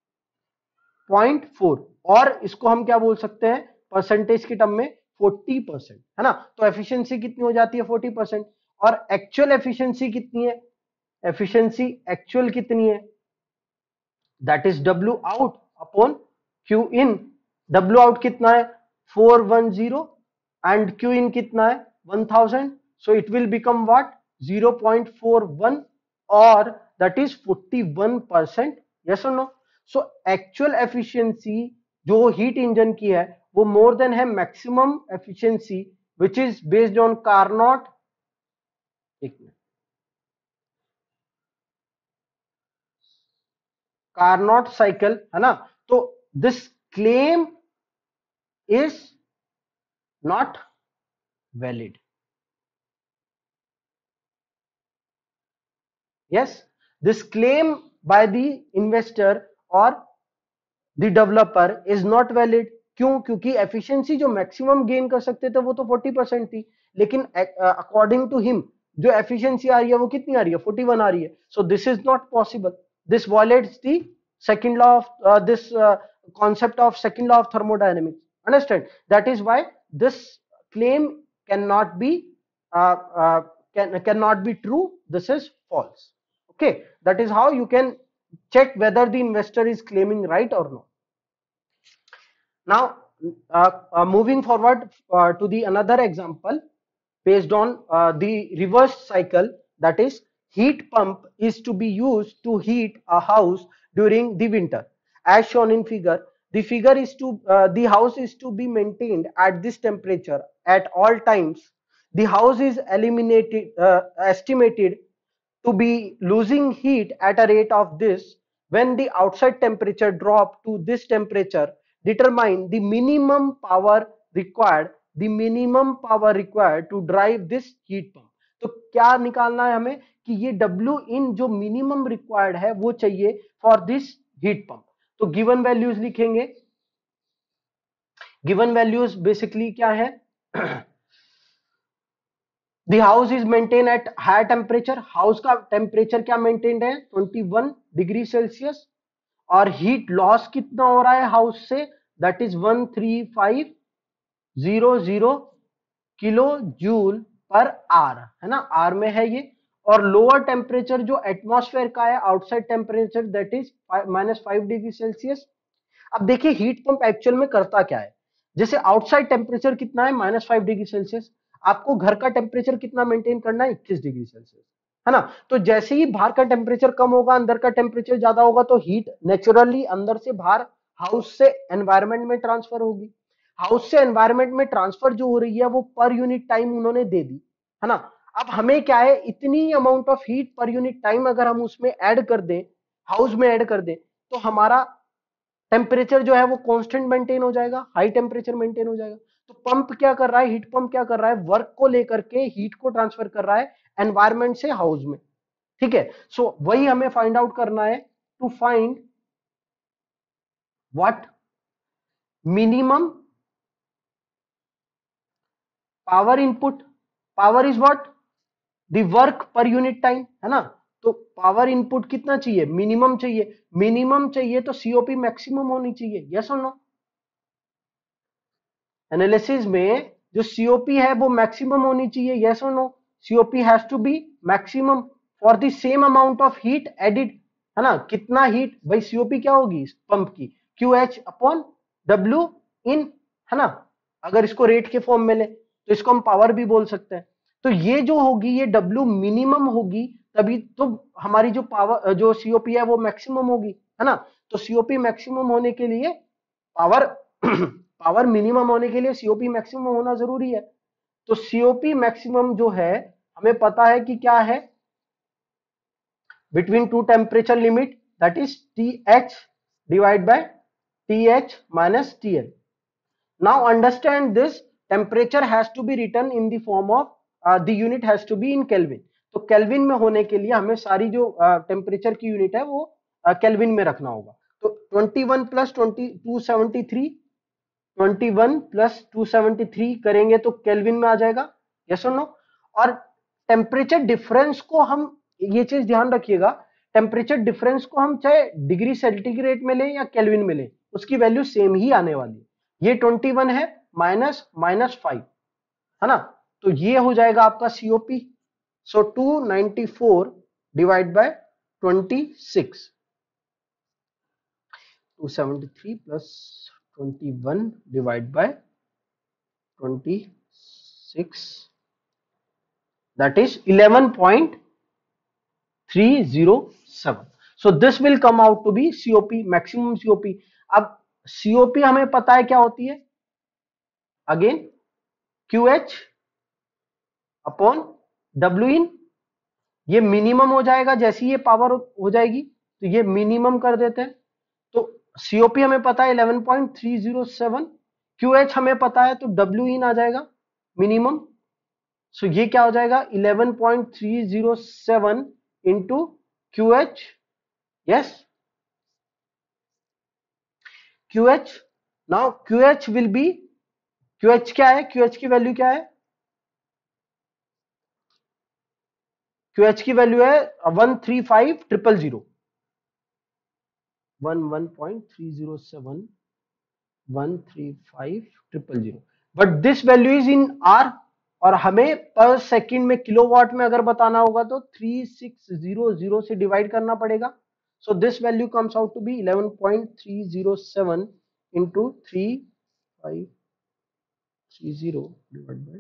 Point four. और इसको हम क्या बोल सकते हैं परसेंटेज की टर्म में? फोर्टी परसेंट, है ना. तो एफिशिएंसी कितनी हो जाती है? Forty percent. और एक्चुअल एफिशिएंसी कितनी है? एफिशिएंसी एक्चुअल कितनी है? That is W out upon Q in. W out कितना है? Four hundred ten and Q in कितना है? One thousand. So it will become what? Zero point four one, और that is forty one percent. Yes और no? So actual efficiency जो heat engine की है वो मोर देन है maximum efficiency which is based on Carnot. एक मिनट. Carnot cycle, है ना. तो this claim is not valid. Yes, this claim by the investor और the developer is not valid. क्यों? क्योंकि एफिशिएंसी जो मैक्सिमम गेन कर सकते थे वो तो फोर्टी परसेंट थी, लेकिन अकॉर्डिंग टू हिम जो एफिशिएंसी आ रही है वो कितनी आ रही है? फोर्टी वन आ रही है. So this is not possible. This violates the second law of uh, this uh, concept of second law of thermodynamics. Understand? That is why this claim cannot be uh, uh, can cannot be true. This is false. Okay, that is how you can check whether the investor is claiming right or not. Now uh, uh, moving forward uh, to the another example based on uh, the reverse cycle, that is heat pump is to be used to heat a house during the winter. As shown in figure, the figure is to uh, the house is to be maintained at this temperature at all times. The house is eliminated uh, estimated to be losing heat at a rate of this. When the outside temperature drop to this temperature, determine the minimum power required the minimum power required to drive this heat pump. तो क्या निकालना है हमें कि ये W in जो minimum required है वो चाहिए फॉर दिस हीट पंप. तो गिवन वैल्यूज लिखेंगे. गिवन वैल्यूज बेसिकली क्या है? The house is maintain at higher temperature. House का टेम्परेचर क्या मेंटेन्ड है? Twenty one degree Celsius. और हीट लॉस कितना हो रहा है हाउस से? That is one three five zero zero kilo joule per hour, है ना. आर में है ये. और लोअर टेम्परेचर जो एटमॉस्फेयर का है outside temperature that is minus five degree Celsius. अब देखिए हीट पंप एक्चुअल में करता क्या है. जैसे आउटसाइड टेम्परेचर कितना है? Minus five degree Celsius. आपको घर का टेम्परेचर कितना मेंटेन करना है? इक्कीस डिग्री सेल्सियस, है ना. तो जैसे ही बाहर का टेम्परेचर कम होगा अंदर का टेम्परेचर ज्यादा होगा तो हीट नेचुरली अंदर से बाहर हाउस से एनवायरमेंट में ट्रांसफर होगी. हाउस से एनवायरमेंट में ट्रांसफर जो हो रही है वो पर यूनिट टाइम उन्होंने दे दी, है ना। अब हमें क्या है, इतनी amount of heat per unit time अगर हम उसमें ऐड कर दें, हाउस में ऐड कर दें, तो हमारा टेम्परेचर जो है वो कांस्टेंट मेंटेन हो जाएगा, हाई टेम्परेचर मेंटेन हो जाएगा। तो पंप क्या कर रहा है, हीट पंप क्या कर रहा है, वर्क को लेकर के हीट को ट्रांसफर कर रहा है एनवायरमेंट से हाउस में, ठीक है। सो so, वही हमें फाइंड आउट करना है, to find what minimum power input, power is what the work per unit time, है ना। तो पावर इनपुट कितना चाहिए, मिनिमम चाहिए, मिनिमम चाहिए तो सीओपी मैक्सिमम होनी चाहिए, यस और नो। एनालिसिस में जो सीओपी है वो मैक्सिमम होनी चाहिए, यस और no. COP has to be maximum for the same amount of heat added, है ना। कितना हीट, भाई सीओपी क्या होगी पंप की, Q H upon W in, है ना। अगर इसको रेट के फॉर्म में ले तो इसको हम पावर भी बोल सकते हैं। तो ये जो होगी ये डब्ल्यू मिनिमम होगी, तभी तो हमारी जो पावर जो सीओपी है वो मैक्सिमम होगी, है ना। तो सीओपी मैक्सिमम होने के लिए पावर पावर मिनिमम होने के लिए सीओपी मैक्सिमम होना जरूरी है। तो सीओपी मैक्सिमम जो है हमें पता है कि क्या है, between two temperature limit, that is T H divide by T H minus T L. Now understand this, temperature has to be written in the form of the unit has to be in Kelvin. तो Kelvin में होने के लिए हमें सारी जो temperature uh, की unit है वो केल्विन uh, में रखना होगा। तो twenty one plus twenty two seventy three, twenty one plus two seventy three करेंगे तो केल्विन में आ जाएगा, यस और नो। और टेम्परेचर डिफरेंस को हम, ये चीज ध्यान रखिएगा, टेम्परेचर डिफरेंस को हम चाहे डिग्री सेंटीग्रेड में लें या केल्विन में लें, उसकी वैल्यू सेम ही आने वाली है। ये ट्वेंटी वन है माइनस माइनस फाइव, है ना। तो ये हो जाएगा आपका COP. So two ninety four divide by twenty six, two seventy three plus twenty one divide by twenty six, that is eleven point three zero seven. So this will come out to be C O P, maximum C O P. अब C O P हमें पता है क्या होती है, again Q H upon W in, ये minimum हो जाएगा जैसी ये पावर हो जाएगी, तो ये मिनिमम कर देते हैं। तो C O P हमें पता है eleven point three zero seven, Q H हमें पता है तो W in आ जाएगा मिनिमम। सो so, ये क्या हो जाएगा eleven point three zero seven into Q H, yes Q H. Now Q H will be, Q H क्या है, क्यू एच की वैल्यू क्या है, क्यू एच की वैल्यू है one three five triple zero, one one point three zero seven one three five triple zero, but this value is in hour, और हमें पर सेकंड में किलोवाट में अगर बताना होगा तो थ्री सिक्स जीरो जीरो से डिवाइड करना पड़ेगा। So this value comes out to be eleven point three zero seven into three five three zero divided by,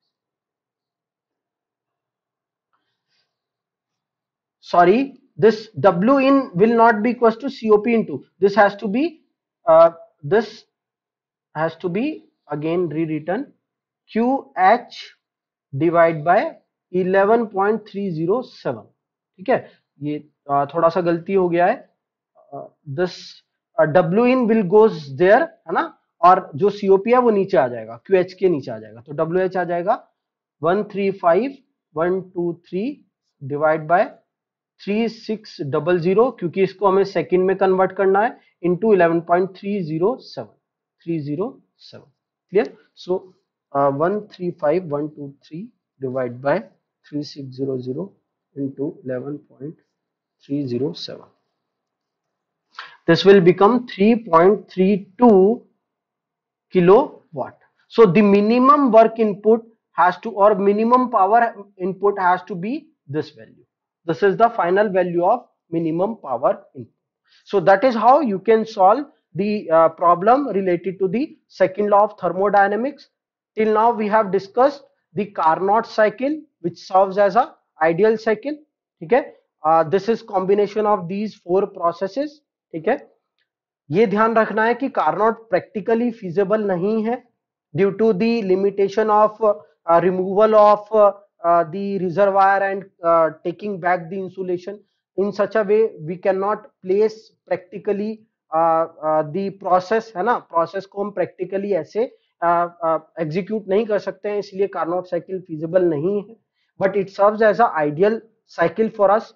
sorry, this W in will not be equals to C O P into, this has to be uh, this has to be again rewritten Q H divide by eleven point three zero seven, ठीक है। ये थोड़ा सा गलती हो गया है, this W in will goes there, है ना, और जो सीओपी है वो नीचे आ जाएगा, क्यू एच के नीचे आ जाएगा, तो डब्ल्यू एच आ जाएगा one three five one two three divide by three six double zero, क्योंकि इसको हमें सेकंड में कन्वर्ट करना है, into eleven point three zero seven three zero seven, clear. So one three five one two three divide by three six zero zero into eleven point three zero seven, this will become three point three two kilowatt. So the minimum work input has to, or minimum power input has to be this value. This is the final value of minimum power input. So that is how you can solve the uh, problem related to the second law of thermodynamics. Till now we have discussed the Carnot cycle, which serves as a ideal cycle. Okay, uh, this is combination of these four processes. Okay, ये ध्यान रखना है कि कारनॉट practically feasible नहीं है due to the limitation of removal of the reservoir and taking back the insulation in such a way we can not place practically the process, है ना, process को हम प्रैक्टिकली ऐसे एग्जीक्यूट uh, uh, नहीं कर सकते हैं, इसलिए कारनॉट साइकिल फीजिबल नहीं है, but it serves as a ideal cycle for us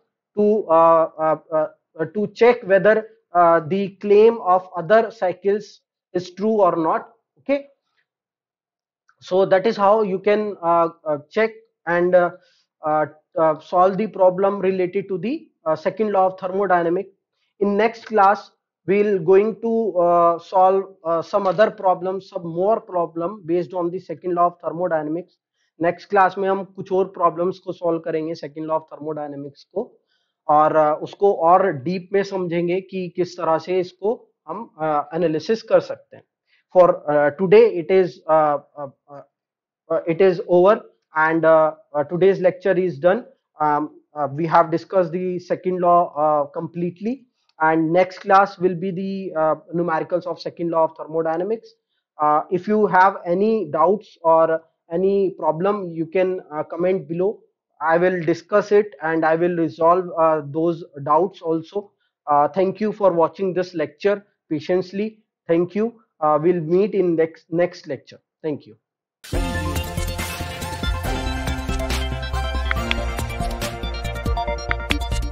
to to check whether uh, the claim of other cycles is true or not. Okay, so that is how you can uh, uh, check and uh, uh, uh, solve the problem related to the uh, second law of thermodynamics. In next class we'll going to uh, solve uh, some other problems, some more problem based on the second law of thermodynamics. Next class में हम कुछ और problems को solve करेंगे second law of thermodynamics को, और uh, उसको और डीप में समझेंगे कि किस तरह से इसको हम एनालिसिस uh, कर सकते हैं. For uh, today it is uh, uh, uh, uh, it is over, and uh, uh, today's lecture is done. Um, uh, we have discussed the second law uh, completely, and next class will be the uh, numericals of second law of thermodynamics. Uh, if you have any doubts or any problem, you can uh, comment below. I will discuss it and I will resolve uh, those doubts also. Uh, thank you for watching this lecture patiently. Thank you. Uh, we'll meet in next next lecture. Thank you.